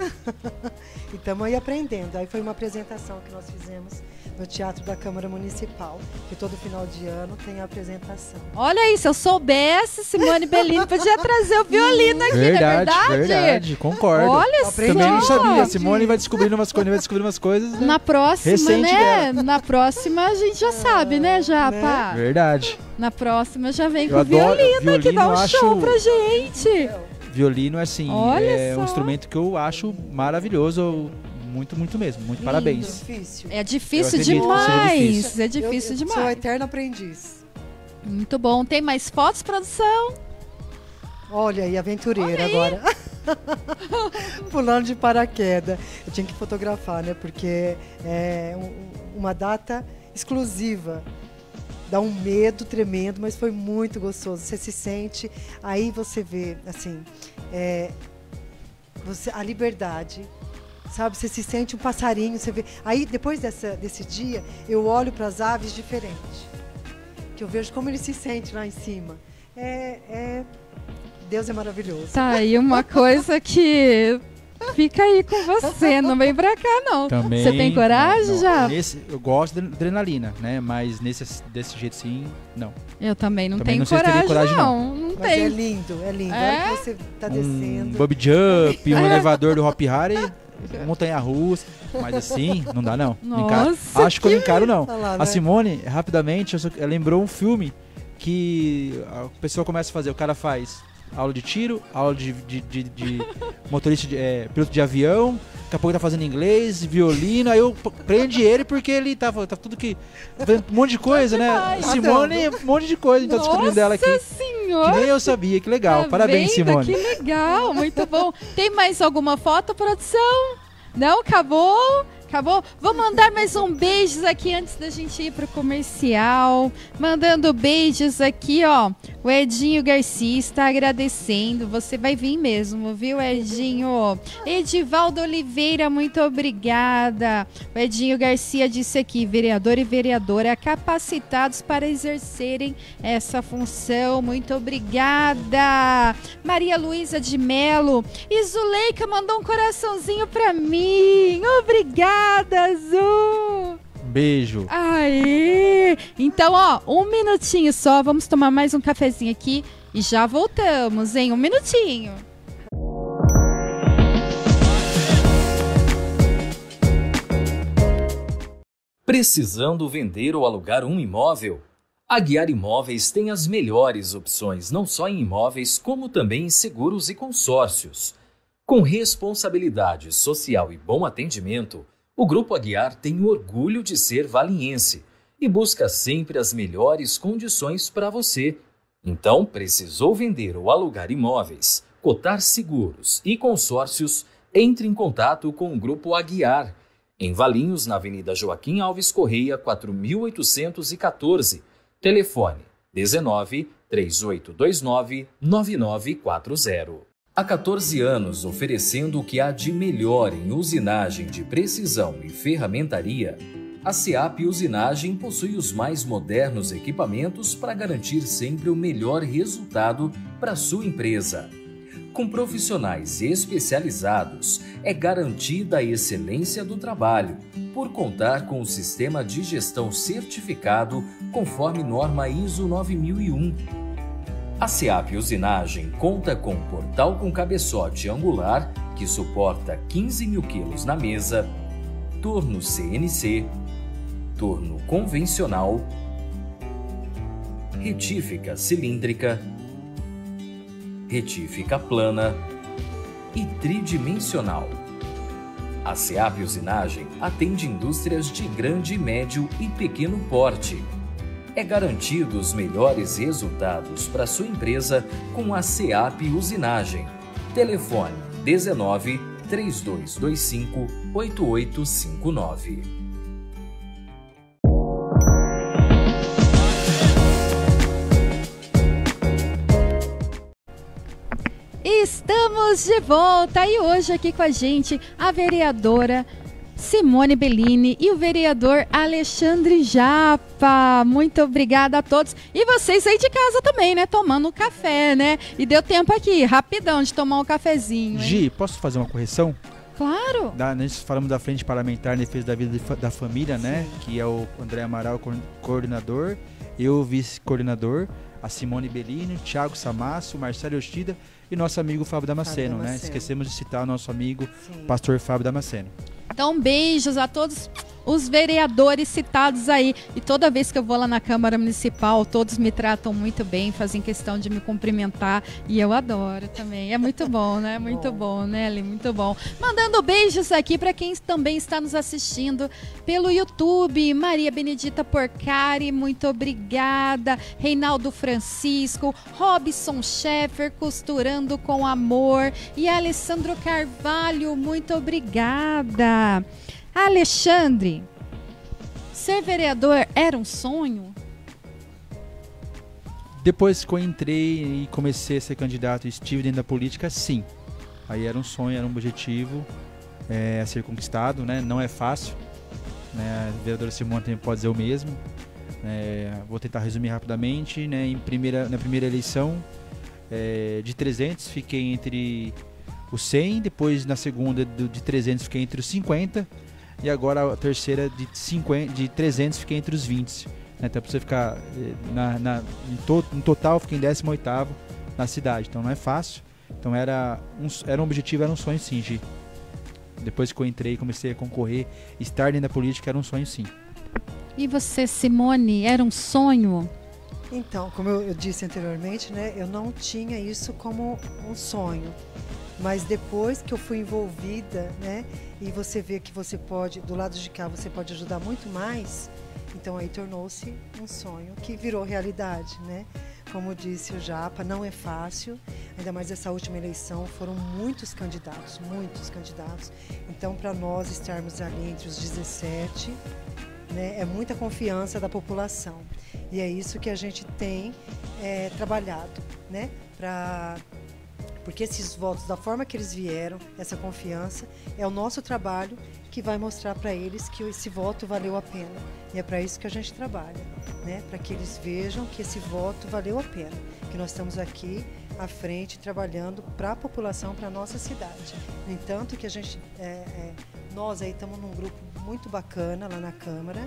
E estamos aí aprendendo. Aí foi uma apresentação que nós fizemos no Teatro da Câmara Municipal, que todo final de ano tem a apresentação. Olha aí, se eu soubesse, Simone Bellini podia trazer o violino aqui, Verdade, não é verdade? verdade, concordo. Olha Aprendi. Também não só. sabia. Simone vai descobrindo umas coisas, vai descobrindo umas coisas. Né? Na próxima, Recente né? Na próxima a gente já sabe, né, Japa? Verdade. Na próxima já vem Eu com o adoro- violino, aqui, violino dá um eu acho- show pra gente. Violino, assim, Olha é só. um instrumento que eu acho maravilhoso. Muito, muito mesmo. Muito parabéns. Difícil. É difícil Eu acredito que seja demais. difícil. É difícil eu, eu demais. Sou eterno aprendiz. Muito bom. Tem mais fotos, produção? Olha aí, aventureira Olha aí. agora. Pulando de paraquedas. Eu tinha que fotografar, né? Porque é um- uma data exclusiva. Dá um medo tremendo, mas foi muito gostoso. Você se sente, aí você vê, assim, é, você, a liberdade, sabe? Você se sente um passarinho, você vê. Aí, depois dessa, desse dia, eu olho para as aves diferente. Que eu vejo como eles se sentem lá em cima. É, é, Deus é maravilhoso. Tá aí uma coisa que fica aí com você. Não vem pra cá, não. Também, Você tem coragem, não, não. já? Nesse, eu gosto de adrenalina, né? Mas nesse, desse jeito sim, não. Eu também não Também tenho não sei se teria coragem, coragem, não. Não, Mas é tenho. lindo, é lindo. É? A hora que você tá Um descendo. bub jump, um elevador do Hop Harry, montanha-russa, mas assim, não dá não. Não Nossa, encaro. Acho que eu não encaro não. Olha lá, A né? Simone, rapidamente, eu só- ela lembrou um filme que a pessoa começa a fazer, o cara faz aula de tiro, aula de, de, de, de motorista, de, é, piloto de avião, daqui a pouco tá fazendo inglês, violino, aí eu p- prende ele porque ele tava, tá tudo que, fazendo um monte de coisa, né? demais. Simone, um monte de coisa, a gente tá descobrindo dela aqui. Nossa senhora! Que nem eu sabia, que legal. Tá Parabéns, vendo? Simone. Que legal, muito bom. Tem mais alguma foto, produção? Não? Acabou? Acabou? Vou mandar mais um beijos aqui antes da gente ir pro comercial. Mandando beijos aqui, ó. O Edinho Garcia está agradecendo. Você vai vir mesmo, viu, Edinho? Edivaldo Oliveira, muito obrigada. O Edinho Garcia disse aqui: vereador e vereadora capacitados para exercerem essa função. Muito obrigada. Maria Luísa de Melo. E Zuleika mandou um coraçãozinho pra mim. Obrigada, Azul. Beijo. Aê! Então, ó, um minutinho só. Vamos tomar mais um cafezinho aqui e já voltamos, hein? Um minutinho. Precisando vender ou alugar um imóvel? A Guiar Imóveis tem as melhores opções, não só em imóveis, como também em seguros e consórcios. Com responsabilidade social e bom atendimento, o Grupo Aguiar tem o orgulho de ser valiense e busca sempre as melhores condições para você. Então, precisou vender ou alugar imóveis, cotar seguros e consórcios? Entre em contato com o Grupo Aguiar, em Valinhos, na Avenida Joaquim Alves Correia, quatro mil oitocentos e quatorze. Telefone dezenove, três oito dois nove, nove nove quatro zero. Há quatorze anos oferecendo o que há de melhor em usinagem de precisão e ferramentaria, a SEAP Usinagem possui os mais modernos equipamentos para garantir sempre o melhor resultado para sua empresa. Com profissionais especializados, é garantida a excelência do trabalho, por contar com o sistema de gestão certificado conforme norma ISO nove mil e um. A SEAP Usinagem conta com um portal com cabeçote angular que suporta quinze mil quilos na mesa, torno C N C, torno convencional, retífica cilíndrica, retífica plana e tridimensional. A SEAP Usinagem atende indústrias de grande, médio e pequeno porte. É garantido os melhores resultados para sua empresa com a SEAP Usinagem. Telefone dezenove, três dois dois cinco, oito oito cinco nove. Estamos de volta e hoje aqui com a gente a vereadora Simone Bellini e o vereador Alexandre Japa. Muito obrigada a todos. E vocês aí de casa também, né? Tomando um café, né? E deu tempo aqui, rapidão, de tomar um cafezinho, hein? Gi, posso fazer uma correção? Claro. Da, nós falamos da Frente Parlamentar em Defesa da Vida de fa- da Família, né? Que é o André Amaral, co- coordenador, eu, vice-coordenador, a Simone Bellini, o Thiago Samasso, o Marcelo Yoshida e nosso amigo Fábio Damasceno, Fábio né? Damasceno. Esquecemos de citar o nosso amigo, Sim. pastor Fábio Damasceno. Então, beijos a todos os vereadores citados aí. E toda vez que eu vou lá na Câmara Municipal, todos me tratam muito bem, fazem questão de me cumprimentar. E eu adoro também. É muito bom, né? Muito bom, né, Eli? Muito bom. Mandando beijos aqui para quem também está nos assistindo pelo YouTube. Maria Benedita Porcari, muito obrigada. Reinaldo Francisco, Robson Scheffer, Costurando com Amor. E Alessandro Carvalho, muito obrigada. Alexandre, ser vereador era um sonho? Depois que eu entrei e comecei a ser candidato e estive dentro da política, sim. Aí era um sonho, era um objetivo é, a ser conquistado, né? Não é fácil, né? A vereadora Simone também pode dizer o mesmo. É, vou tentar resumir rapidamente, né? Em primeira, na primeira eleição, é, de trezentos, fiquei entre os cem, depois na segunda do, de trezentos fiquei entre os cinquenta, e agora a terceira de, cinquenta, de trezentos fiquei entre os vinte. Né? Então, para você ficar na, na, em, to, em total, fiquei em décimo oitavo na cidade. Então não é fácil. Então era um, era um objetivo, era um sonho sim, Gi. Depois que eu entrei, comecei a concorrer, estar dentro da política era um sonho, sim. E você, Simone, era um sonho? Então, como eu, eu disse anteriormente, né, eu não tinha isso como um sonho. Mas depois que eu fui envolvida, né, e você vê que você pode, do lado de cá, você pode ajudar muito mais, então aí tornou-se um sonho que virou realidade, né? Como disse o Japa, não é fácil, ainda mais essa última eleição, foram muitos candidatos, muitos candidatos. Então, para nós estarmos ali entre os dezessete, né, é muita confiança da população. E é isso que a gente tem é, trabalhado, né? Pra, porque esses votos, da forma que eles vieram, essa confiança, é o nosso trabalho que vai mostrar para eles que esse voto valeu a pena. E é para isso que a gente trabalha, né? Para que eles vejam que esse voto valeu a pena, que nós estamos aqui à frente trabalhando para a população, para a nossa cidade. No entanto, que a gente, é, é, nós aí estamos num grupo muito bacana lá na Câmara,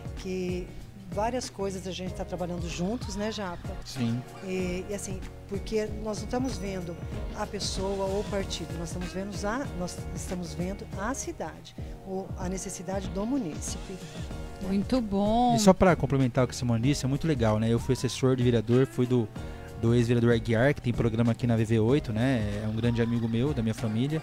que várias coisas a gente está trabalhando juntos, né, Japa? Sim. E, e assim, porque nós não estamos vendo a pessoa ou o partido, nós estamos vendo a, nós estamos vendo a cidade, ou a necessidade do munícipe. Muito bom. E só para complementar o que a Simone disse, é muito legal, né? Eu fui assessor de vereador, fui do, do ex-vereador Aguiar, que tem programa aqui na V V oito, né? É um grande amigo meu, da minha família.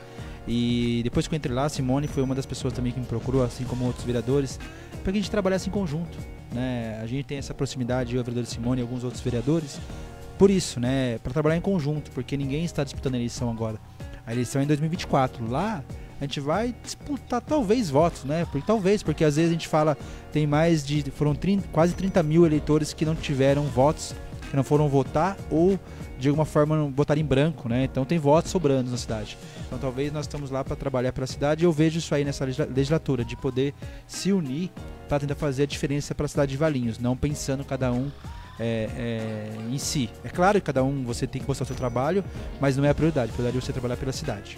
E depois que eu entrei lá, a Simone foi uma das pessoas também que me procurou, assim como outros vereadores, para que a gente trabalhasse em conjunto, né? A gente tem essa proximidade, eu, a vereadora Simone e alguns outros vereadores, por isso, né? Para trabalhar em conjunto, porque ninguém está disputando a eleição agora. A eleição é em dois mil e vinte e quatro. Lá a gente vai disputar talvez votos, né? Porque, talvez, porque às vezes a gente fala, tem mais de, foram trinta, quase trinta mil eleitores que não tiveram votos, que não foram votar ou de alguma forma não votar em branco, né? Então tem votos sobrando na cidade. Então talvez nós estamos lá para trabalhar pela cidade e eu vejo isso aí nessa legislatura, de poder se unir para tentar fazer a diferença para a cidade de Valinhos, não pensando cada um é, é, em si. É claro que cada um você tem que mostrar o seu trabalho, mas não é a prioridade. A prioridade é você trabalhar pela cidade.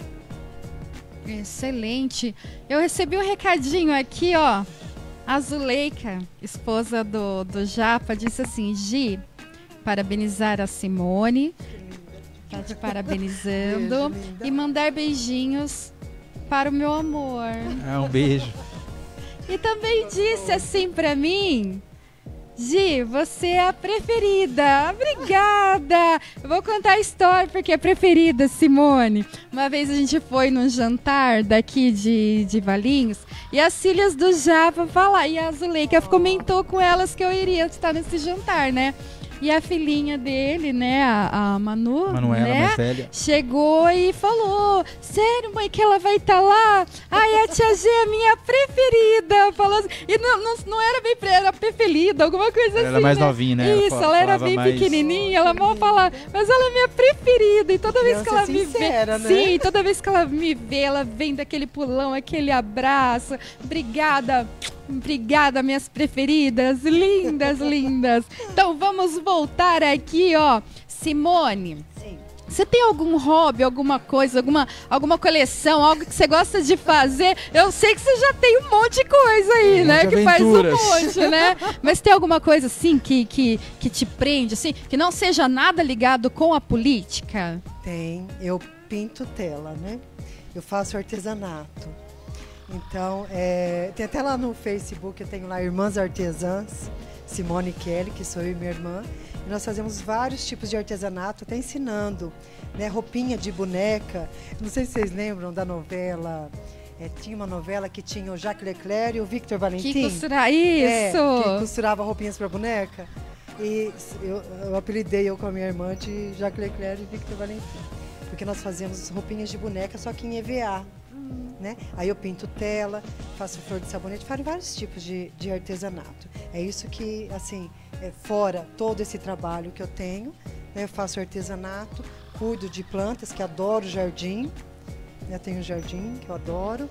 Excelente. Eu recebi um recadinho aqui, ó. A Zuleika, esposa do, do Japa, disse assim: Gi, parabenizar a Simone, tá te parabenizando, Beijo, e mandar beijinhos para o meu amor. Ah, um beijo. E também disse assim pra mim: Gi, você é a preferida. Obrigada. Eu vou contar a história porque é preferida, Simone. Uma vez a gente foi num jantar daqui de, de Valinhos e as filhas do Japa falaram, e a Zuleika comentou com elas que eu iria estar nesse jantar, né? E a filhinha dele, né, a, a Manu, Manuela, né, mais velha, chegou e falou: sério, mãe, que ela vai estar tá lá? Ai, a tia G é a minha preferida. Falou assim, e não, não, não era bem era preferida, alguma coisa ela assim. Era mais né? novinha, né? Isso, ela, ela era bem mais... pequenininha, ela mal falava, mas ela é minha preferida. E toda vez que ela sincera, me vê, né? sim, toda vez que ela me vê, ela vem daquele pulão, aquele abraço. Obrigada. Obrigada, minhas preferidas, lindas, lindas. Então vamos voltar aqui, ó. Simone, Sim. você tem algum hobby, alguma coisa, alguma, alguma coleção, algo que você gosta de fazer? Eu sei que você já tem um monte de coisa aí, Um né? monte de Que faz um aventuras. monte, né? Mas tem alguma coisa assim que, que, que te prende, assim, que não seja nada ligado com a política? Tem, eu pinto tela, né? Eu faço artesanato. Então, é, tem até lá no Facebook, eu tenho lá Irmãs Artesãs, Simone Kelly, que sou eu e minha irmã. E nós fazemos vários tipos de artesanato, até ensinando, né? Roupinha de boneca. Não sei se vocês lembram da novela, é, tinha uma novela que tinha o Jacques Leclerc e o Victor Valentim. Que costurar É, isso! que costurava roupinhas para boneca. E eu, eu apelidei eu com a minha irmã de Jacques Leclerc e Victor Valentim. Porque nós fazemos roupinhas de boneca, só que em E V A. Né? Aí eu pinto tela, faço flor de sabonete, faço vários tipos de, de artesanato. É isso que, assim, é, fora todo esse trabalho que eu tenho, né? Eu faço artesanato, cuido de plantas, que adoro jardim, né? Tenho um jardim que eu adoro.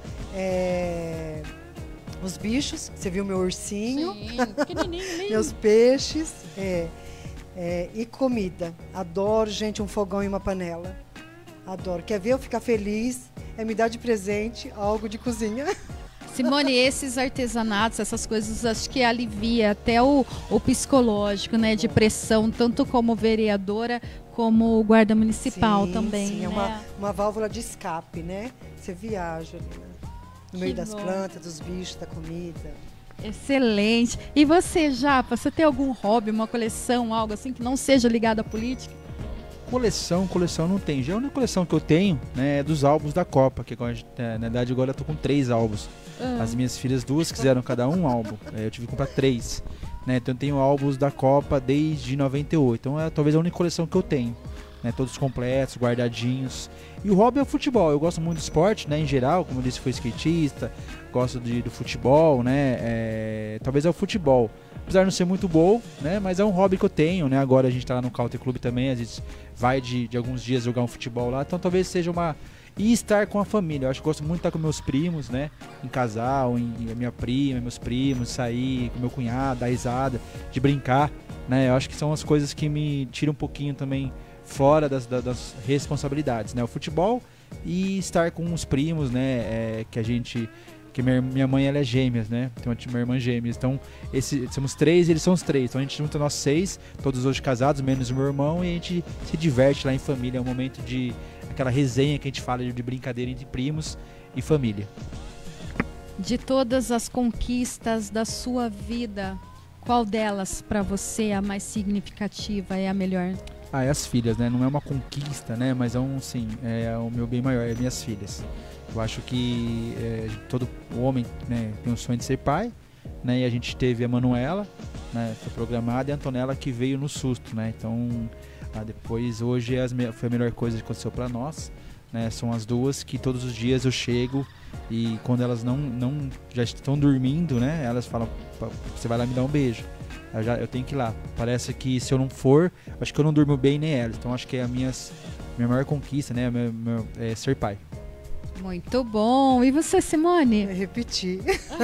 É, os bichos, você viu meu ursinho, Sim, pequenininho, lindo. meus peixes, é, é, e comida. Adoro, gente, um fogão e uma panela. Adoro. Quer ver eu ficar feliz? É me dar de presente algo de cozinha. Simone, esses artesanatos, essas coisas, acho que alivia até o, o psicológico, né, de pressão, tanto como vereadora, como guarda municipal sim, também, sim, né? é uma, uma válvula de escape, né? Você viaja ali, né? no meio Que das bom. plantas, dos bichos, da comida. Excelente. E você, Japa, você tem algum hobby, uma coleção, algo assim que não seja ligado à política? Coleção, coleção não tem. Já a única coleção que eu tenho, né, é dos álbuns da Copa, que agora, é, na verdade agora eu tô com três álbuns. Ah. As minhas filhas duas quiseram cada um álbum, é, eu tive que comprar três. Né, então eu tenho álbuns da Copa desde noventa e oito, então é talvez a única coleção que eu tenho. Né, todos completos, guardadinhos. E o hobby é o futebol, eu gosto muito do esporte, né, em geral, como eu disse, fui skatista, gosto de, do futebol, né, é, talvez é o futebol. Apesar de não ser muito bom, né, mas é um hobby que eu tenho, né, agora a gente tá lá no Country Club também, a gente vai de, de alguns dias jogar um futebol lá, então talvez seja uma... E estar com a família, eu acho que gosto muito de estar com meus primos, né, em casal, em, em minha prima, meus primos, sair com meu cunhado, dar risada, de brincar, né, eu acho que são as coisas que me tiram um pouquinho também fora das, das, das responsabilidades, né, o futebol e estar com os primos, né, é, que a gente... que minha, minha mãe ela é gêmeas, né? Tem uma, uma irmã gêmeas. Então, esse, somos três e eles são os três. Então a gente junta nós seis, todos hoje casados, menos o meu irmão, e a gente se diverte lá em família. É um momento de aquela resenha que a gente fala de, de brincadeira entre primos e família. De todas as conquistas da sua vida, qual delas para você é a mais significativa, é a melhor? Ah, é as filhas, né? Não é uma conquista, né? Mas é um, sim, é o meu bem maior, é minhas filhas. Eu acho que é, todo homem, né, tem o sonho de ser pai, né? E a gente teve a Manuela, né, foi programada, e a Antonella que veio no susto, né? Então, ah, depois, hoje é as, foi a melhor coisa que aconteceu para nós, né? São as duas que todos os dias eu chego e quando elas não, não já estão dormindo, né? Elas falam, você vai lá me dar um beijo. Eu, já, eu tenho que ir lá. Parece que se eu não for, acho que eu não durmo bem nem elas. Então acho que é a minhas, minha maior conquista, né? Meu, meu, é ser pai. Muito bom. E você, Simone? Repetir.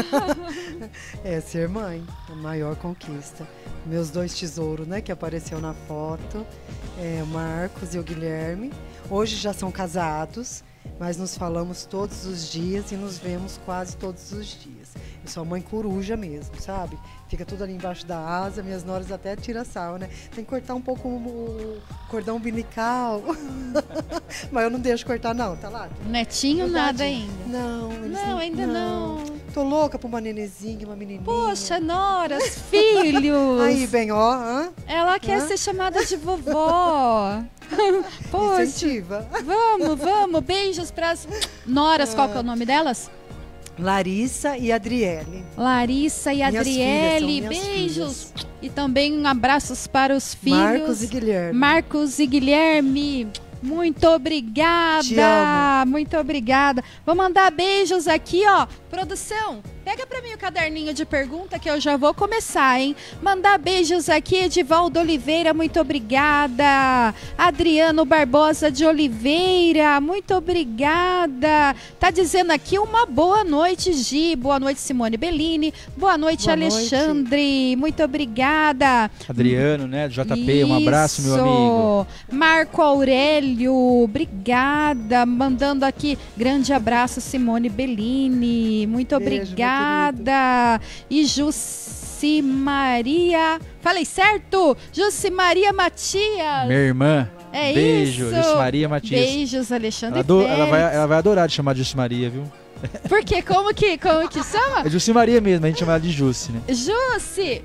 É ser mãe, a maior conquista. Meus dois tesouros, né, que apareceu na foto, é o Marcos e o Guilherme. Hoje já são casados, mas nos falamos todos os dias e nos vemos quase todos os dias. Eu sou a mãe coruja mesmo, sabe? Fica tudo ali embaixo da asa, minhas noras até tiram sal, né? Tem que cortar um pouco o cordão umbilical. Mas eu não deixo cortar, não, tá lá? Netinho, nada ainda. Não, eles Não, ainda não. Tô louca pra uma nenezinha, uma menininha. Poxa, noras, filhos. Aí, bem, ó. Hã? Ela quer Hã? ser chamada de vovó. Poxa, Incentiva. vamos, vamos. Beijos pras noras. Qual que é o nome delas? Larissa e Adriele. Larissa e Minhas Adriele. filhas, são minhas Beijos. filhas. E também abraços para os filhos. Marcos e Guilherme. Marcos e Guilherme. Muito obrigada. Te amo. Muito obrigada. Vou mandar beijos aqui, ó. Produção, pega pra mim o caderninho de pergunta que eu já vou começar, hein? Mandar beijos aqui, Edivaldo Oliveira, muito obrigada. Adriano Barbosa de Oliveira, muito obrigada. Tá dizendo aqui uma boa noite, Gi. Boa noite, Simone Bellini. Boa noite, Boa Alexandre. noite. Muito obrigada. Adriano, né, do J P, um abraço, meu Isso. amigo. Marco Aurélio, obrigada. Mandando aqui, grande abraço, Simone Bellini. Muito Beijo, obrigada. E Jussi Maria. Falei certo? Jussi Maria Matias. Minha irmã. É Beijo, isso. Jussi Maria Matias. Beijos, Alexandre. Ela, do- ela, vai, Félix. ela vai adorar de chamar de Jussi Maria, viu? Por quê? Como que, como que chama? É Jussi Maria mesmo, a gente chama ela de Jussi, né? Jussi,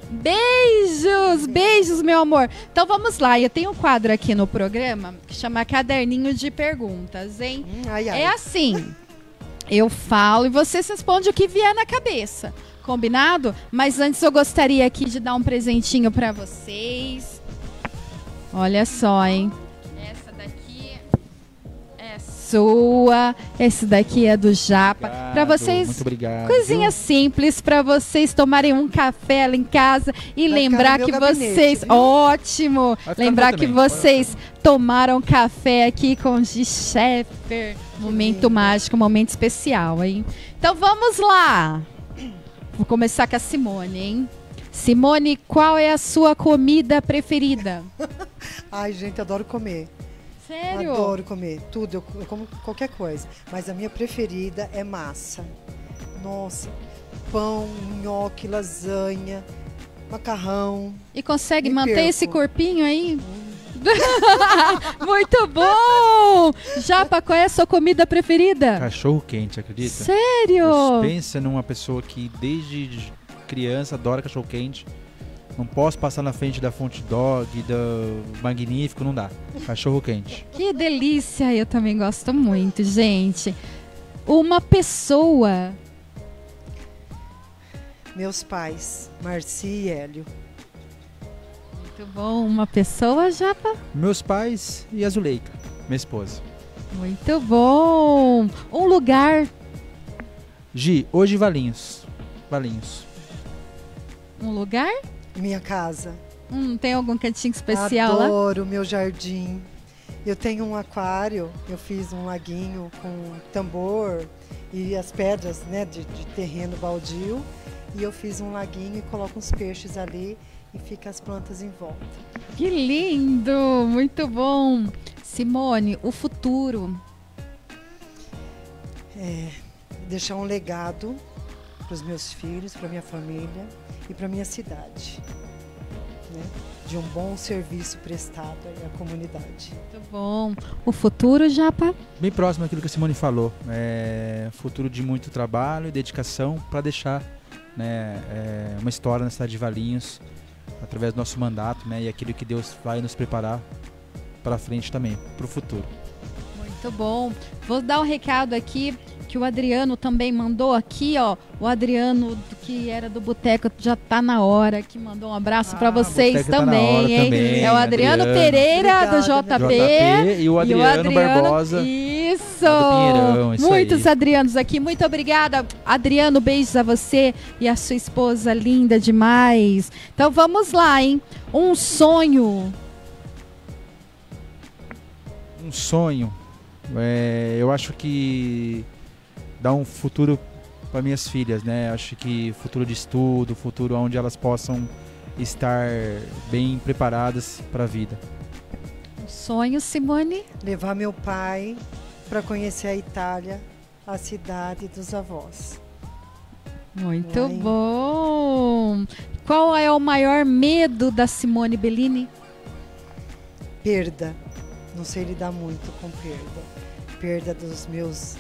beijos, beijos, meu amor. Então vamos lá, eu tenho um quadro aqui no programa que chama Caderninho de Perguntas, hein? Hum, ai, ai. É assim, eu falo e você responde o que vier na cabeça, combinado? Mas antes eu gostaria aqui de dar um presentinho pra vocês. Olha só, hein? Essa daqui é sua, esse daqui é do Japa. Obrigado, Pra vocês, Muito obrigado. coisinha simples pra vocês tomarem um café lá em casa e Vai lembrar ficar no que meu gabinete, vocês, viu? ótimo, Vai ficar lembrar no que meu também. vocês tomaram café aqui com o Gi Scheffer, momento lindo. mágico, momento especial, hein? Então vamos lá. Vou começar com a Simone, hein? Simone, qual é a sua comida preferida? Ai, gente, adoro comer. Sério? Adoro comer. Tudo, eu, eu como qualquer coisa. Mas a minha preferida é massa. Nossa, pão, nhoque, lasanha, macarrão. E consegue Me manter perco. esse corpinho aí? Muito bom! Japa, qual é a sua comida preferida? Cachorro quente, acredita? Sério? Pensa numa pessoa que desde criança adora cachorro quente. Não posso passar na frente da Fonte Dog, do Magnífico, não dá. Cachorro quente. Que delícia! Eu também gosto muito, gente. Uma pessoa. Meus pais, Marci e Hélio. Muito bom. Uma pessoa, Japa? Meus pais e a Zuleika, minha esposa. Muito bom. Um lugar. Gi, hoje Valinhos. Valinhos. Um lugar? Minha casa. Hum, tem algum cantinho especial lá? Adoro o meu jardim. Eu tenho um aquário, eu fiz um laguinho com tambor e as pedras, né, de, de terreno baldio. E eu fiz um laguinho e coloco uns peixes ali e fica as plantas em volta. Que lindo! Muito bom. Simone, o futuro. É, deixar um legado para os meus filhos, para minha família e para minha cidade, né? De um bom serviço prestado à comunidade. Muito bom. O futuro, Japa? Bem próximo daquilo que a Simone falou. É, futuro de muito trabalho e dedicação para deixar, né, é, uma história na cidade de Valinhos através do nosso mandato, né, e aquilo que Deus vai nos preparar para frente também, para o futuro. Muito bom. Vou dar um recado aqui que o Adriano também mandou aqui, ó. O Adriano, que era do Boteco, já tá na hora, que mandou um abraço ah, para vocês também, tá hein? Também. É o Adriano, Adriano. Pereira, Obrigada, do J P. J P e o Adriano, e o Adriano Barbosa. Isso! Pinheirão, isso Muitos aí. Adrianos aqui. Muito obrigada, Adriano. Beijos a você e a sua esposa linda demais. Então vamos lá, hein? Um sonho. Um sonho. É, eu acho que dar um futuro para minhas filhas, né? Acho que futuro de estudo, futuro onde elas possam estar bem preparadas para a vida. Um sonho, Simone? Levar meu pai para conhecer a Itália, a cidade dos avós. Muito Vai. bom. Qual é o maior medo da Simone Bellini? Perda. Não sei lidar muito com perda. Perda dos meus,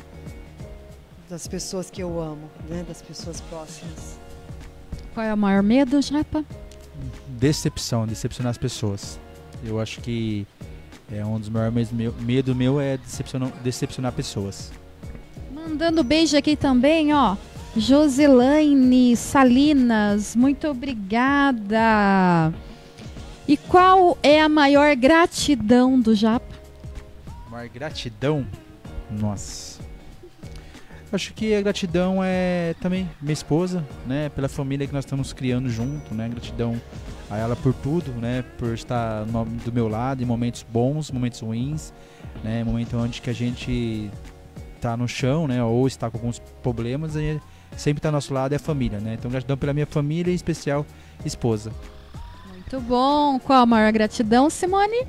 das pessoas que eu amo, né? Das pessoas próximas. Qual é o maior medo, Japa? Decepção, decepcionar as pessoas. Eu acho que é um dos maiores medos meu, medo meu é decepcionar, decepcionar pessoas. Mandando beijo aqui também, ó. Joselaine Salinas, muito obrigada. E qual é a maior gratidão do Japa? Maior gratidão? Nossa. Acho que a gratidão é também minha esposa, né? Pela família que nós estamos criando junto, né? Gratidão a ela por tudo, né? Por estar no, do meu lado em momentos bons, momentos ruins, né? Momento onde que a gente tá no chão, né? Ou está com alguns problemas, a gente sempre tá ao nosso lado é a família, né? Então gratidão pela minha família e em especial esposa. Muito bom. Qual a maior gratidão, Simone?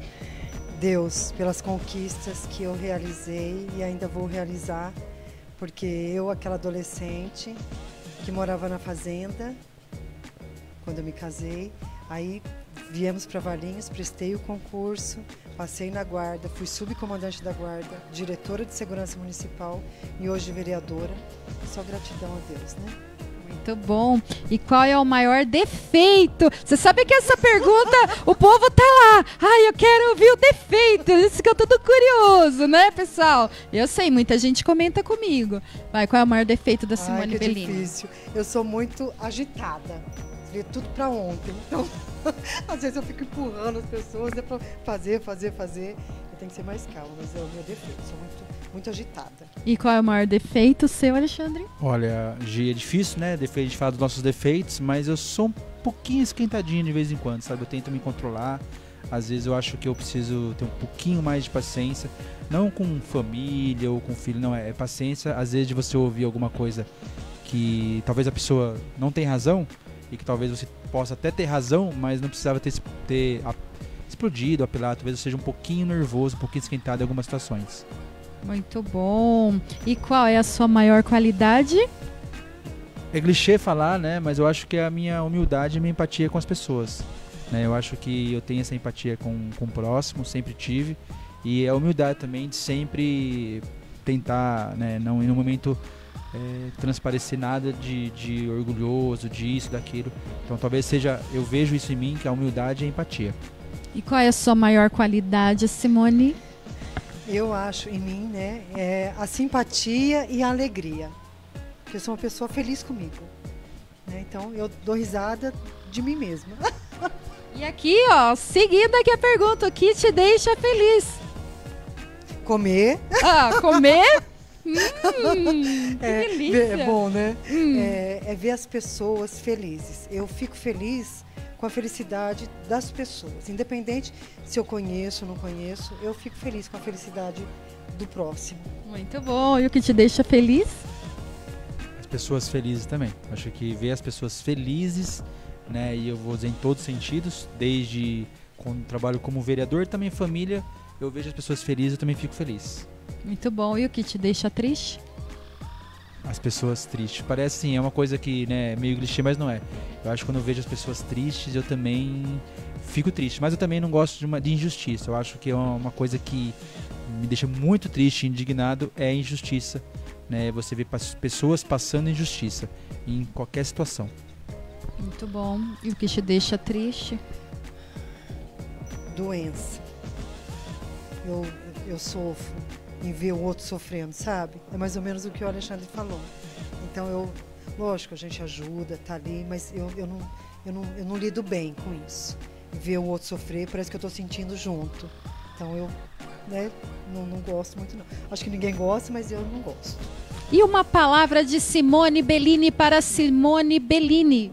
Deus, pelas conquistas que eu realizei e ainda vou realizar, porque eu, aquela adolescente que morava na fazenda, quando eu me casei, aí viemos para Valinhos, prestei o concurso, passei na guarda, fui subcomandante da guarda, diretora de segurança municipal e hoje vereadora. Só gratidão a Deus, né? Muito bom. E qual é o maior defeito? Você sabe que essa pergunta, o povo tá lá. Ai, eu quero ouvir o defeito. Isso fica tudo curioso, né, pessoal? Eu sei, muita gente comenta comigo. Vai, qual é o maior defeito da Simone Ai, que Bellini? Difícil. Eu sou muito agitada. Queria tudo pra ontem. Então, às vezes eu fico empurrando as pessoas é pra fazer, fazer, fazer. Eu tenho que ser mais calma, mas é o meu defeito. Sou muito, muito agitada. E qual é o maior defeito seu, Alexandre? Olha, Gi, é difícil, né, de falar dos nossos defeitos, mas eu sou um pouquinho esquentadinho de vez em quando, sabe? Eu tento me controlar. Às vezes eu acho que eu preciso ter um pouquinho mais de paciência. Não com família ou com filho, não. É, é paciência, às vezes, de você ouvir alguma coisa que talvez a pessoa não tenha razão e que talvez você possa até ter razão, mas não precisava ter, ter a, explodido, apelado. Talvez eu seja um pouquinho nervoso, um pouquinho esquentado em algumas situações. Muito bom. E qual é a sua maior qualidade? É clichê falar, né? Mas eu acho que é a minha humildade e a minha empatia com as pessoas. né? Eu acho que eu tenho essa empatia com, com o próximo, sempre tive. E a humildade também de sempre tentar, né, não em um momento é, transparecer nada de, de orgulhoso, disso, daquilo. Então talvez seja, eu vejo isso em mim, que a humildade e a empatia. E qual é a sua maior qualidade, Simone? Eu acho em mim, né, é a simpatia e a alegria. Porque eu sou uma pessoa feliz comigo, né? Então eu dou risada de mim mesma. E aqui, ó, seguindo aqui a pergunta, o que te deixa feliz? Comer. Ah, comer? hum, que é, delícia. É bom, né? Hum. É, é ver as pessoas felizes. Eu fico feliz com a felicidade das pessoas. Independente se eu conheço ou não conheço, eu fico feliz com a felicidade do próximo. Muito bom. E o que te deixa feliz? As pessoas felizes também. Acho que ver as pessoas felizes, né, e eu vou dizer em todos os sentidos, desde quando trabalho como vereador, também família, eu vejo as pessoas felizes, eu também fico feliz. Muito bom. E o que te deixa triste? As pessoas tristes. Parece assim, é uma coisa que, né, meio clichê, mas não é. Eu acho que quando eu vejo as pessoas tristes, eu também fico triste. Mas eu também não gosto de, uma, de injustiça. Eu acho que é uma coisa que me deixa muito triste e indignado, é a injustiça. Né? Você vê pessoas passando injustiça em qualquer situação. Muito bom. E o que te deixa triste? Doença. Eu, eu sofro em ver o outro sofrendo, sabe? É mais ou menos o que o Alexandre falou. Então eu, lógico, a gente ajuda, tá ali, mas eu, eu, não, eu, não, eu não lido bem com isso. Ver o outro sofrer, parece que eu tô sentindo junto. Então eu, né, não, não gosto muito não. Acho que ninguém gosta, mas eu não gosto. E uma palavra de Simone Bellini para Simone Bellini?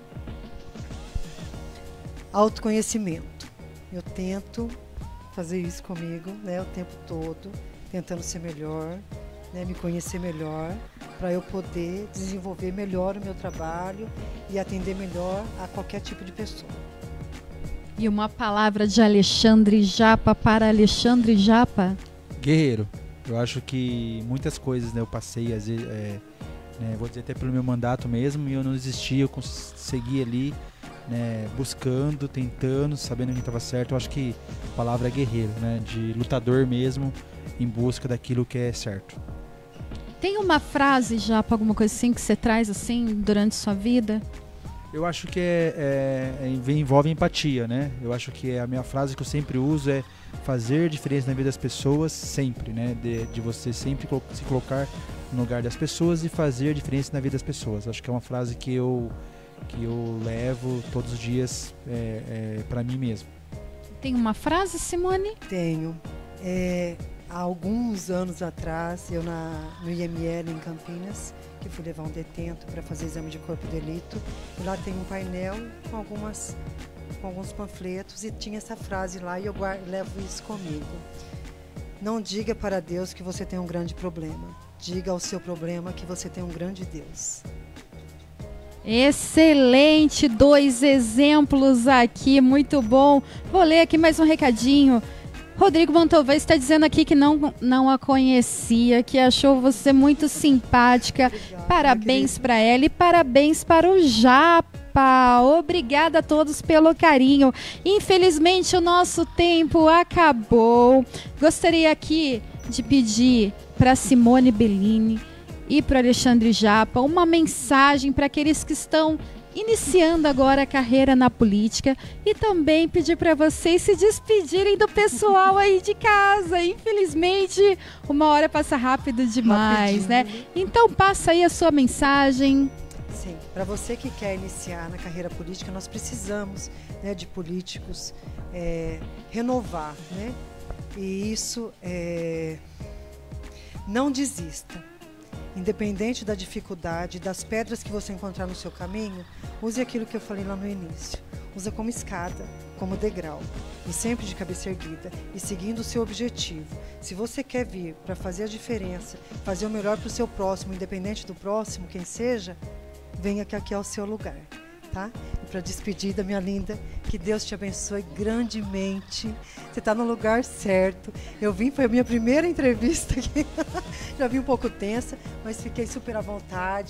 Autoconhecimento. Eu tento fazer isso comigo, né, o tempo todo, tentando ser melhor, né, me conhecer melhor, para eu poder desenvolver melhor o meu trabalho e atender melhor a qualquer tipo de pessoa. E uma palavra de Alexandre Japa para Alexandre Japa? Guerreiro. Eu acho que muitas coisas, né, eu passei, às vezes, é, né, vou dizer até pelo meu mandato mesmo, e eu não desisti, eu segui ali, né, buscando, tentando, sabendo que estava certo. Eu acho que a palavra é guerreiro, né, de lutador mesmo, em busca daquilo que é certo. Tem uma frase, Japa, alguma coisa assim que você traz assim durante sua vida? Eu acho que é, é, é, envolve empatia, né? Eu acho que a minha frase que eu sempre uso é fazer diferença na vida das pessoas sempre, né? De, de você sempre se colocar no lugar das pessoas e fazer diferença na vida das pessoas. Acho que é uma frase que eu, que eu levo todos os dias é, é, para mim mesmo. Tem uma frase, Simone? Tenho. É, há alguns anos atrás, eu na, no I M L em Campinas, que fui levar um detento para fazer exame de corpo de delito, e lá tem um painel com, algumas, com alguns panfletos, e tinha essa frase lá, e eu guardo, levo isso comigo. Não diga para Deus que você tem um grande problema, diga ao seu problema que você tem um grande Deus. Excelente, dois exemplos aqui, muito bom. Vou ler aqui mais um recadinho. Rodrigo Montalvez está dizendo aqui que não, não a conhecia, que achou você muito simpática. Obrigada, parabéns para ela e parabéns para o Japa. Obrigada a todos pelo carinho. Infelizmente o nosso tempo acabou. Gostaria aqui de pedir para Simone Bellini e para Alexandre Japa uma mensagem para aqueles que estão iniciando agora a carreira na política, e também pedir para vocês se despedirem do pessoal aí de casa. Infelizmente, uma hora passa rápido demais, né? Então passa aí a sua mensagem. Sim, para você que quer iniciar na carreira política, nós precisamos, né, de políticos é, renovar, né? E isso, é, não desista. Independente da dificuldade, das pedras que você encontrar no seu caminho, use aquilo que eu falei lá no início. Usa como escada, como degrau, e sempre de cabeça erguida e seguindo o seu objetivo. Se você quer vir para fazer a diferença, fazer o melhor para o seu próximo, independente do próximo, quem seja, venha que aqui é o seu lugar, tá? E para despedida, minha linda, que Deus te abençoe grandemente. Você está no lugar certo. Eu vim, foi a minha primeira entrevista aqui. Já vim um pouco tensa, mas fiquei super à vontade.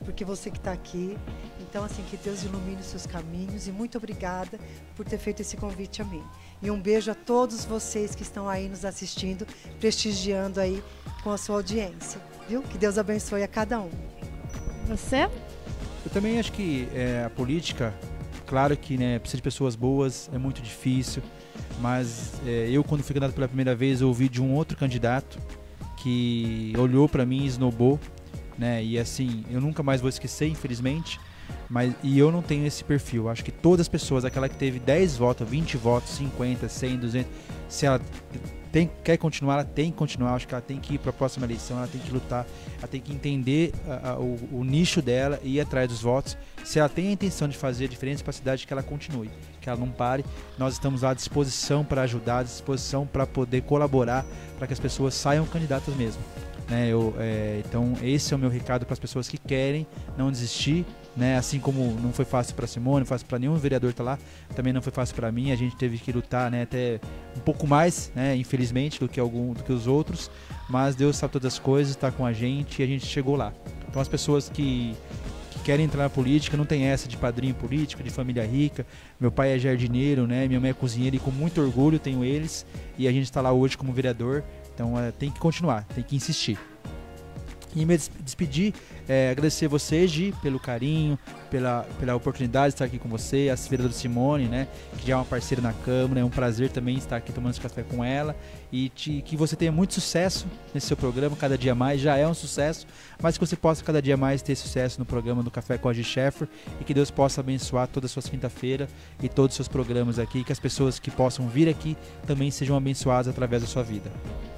porque você que está aqui. Então, assim, que Deus ilumine os seus caminhos e muito obrigada por ter feito esse convite a mim. E um beijo a todos vocês que estão aí nos assistindo, prestigiando aí com a sua audiência, viu? Que Deus abençoe a cada um. Você? Eu também acho que é, a política, claro que né, precisa de pessoas boas, é muito difícil, mas é, eu quando fui candidato pela primeira vez, eu ouvi de um outro candidato que olhou para mim e esnobou, né? E assim, eu nunca mais vou esquecer, infelizmente, mas e eu não tenho esse perfil. Acho que todas as pessoas, aquela que teve dez votos, vinte votos, cinquenta, cem, duzentos, se ela tem, quer continuar, ela tem que continuar. Acho que ela tem que ir para a próxima eleição, ela tem que lutar, ela tem que entender a, a, o, o nicho dela e ir atrás dos votos. Se ela tem a intenção de fazer a diferença para a cidade, que ela continue, que ela não pare. Nós estamos lá à disposição para ajudar, à disposição para poder colaborar, para que as pessoas saiam candidatas mesmo. Né, eu, é, então esse é o meu recado para as pessoas que querem não desistir, né, assim como não foi fácil para Simone, não foi fácil para nenhum vereador estar lá, também não foi fácil para mim, a gente teve que lutar, né, até um pouco mais, né, infelizmente, do que, algum, do que os outros, mas Deus sabe todas as coisas, está com a gente e a gente chegou lá. Então as pessoas que, que querem entrar na política, não tem essa de padrinho político, de família rica. Meu pai é jardineiro, né, minha mãe é cozinheira e com muito orgulho tenho eles, e a gente está lá hoje como vereador. Então é, tem que continuar, tem que insistir. E me despedir, é, agradecer vocês, Gi, pelo carinho, pela, pela oportunidade de estar aqui com você, a vereadora Simone, né, que já é uma parceira na Câmara, é um prazer também estar aqui tomando esse café com ela, e te, que você tenha muito sucesso nesse seu programa, cada dia mais, já é um sucesso, mas que você possa cada dia mais ter sucesso no programa do Café com a Gi Scheffer, e que Deus possa abençoar todas as suas quinta-feira e todos os seus programas aqui, e que as pessoas que possam vir aqui também sejam abençoadas através da sua vida.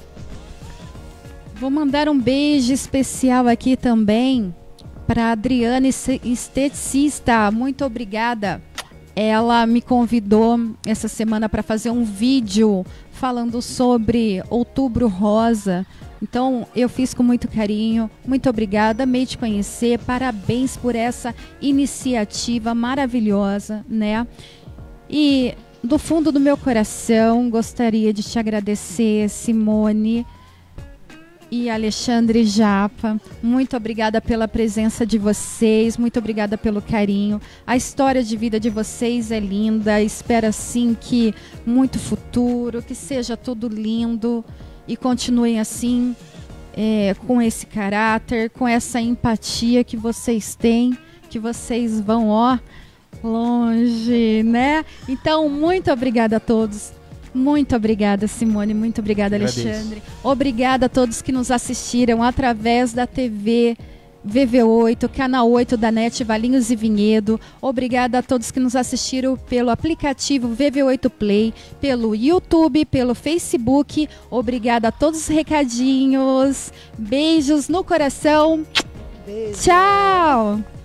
Vou mandar um beijo especial aqui também para a Adriana, esteticista. Muito obrigada. Ela me convidou essa semana para fazer um vídeo falando sobre Outubro Rosa. Então, eu fiz com muito carinho. Muito obrigada. Amei te conhecer. Parabéns por essa iniciativa maravilhosa, né? E do fundo do meu coração, gostaria de te agradecer, Simone e Alexandre Japa, muito obrigada pela presença de vocês, muito obrigada pelo carinho. A história de vida de vocês é linda, espero assim que muito futuro, que seja tudo lindo e continuem assim, é, com esse caráter, com essa empatia que vocês têm, que vocês vão, ó, longe, né? Então, muito obrigada a todos. Muito obrigada, Simone. Muito obrigada, Alexandre. Obrigada a todos que nos assistiram através da T V V V oito, canal oito da NET Valinhos e Vinhedo. Obrigada a todos que nos assistiram pelo aplicativo V V oito Play, pelo YouTube, pelo Facebook. Obrigada a todos os recadinhos. Beijos no coração. Beijo. Tchau!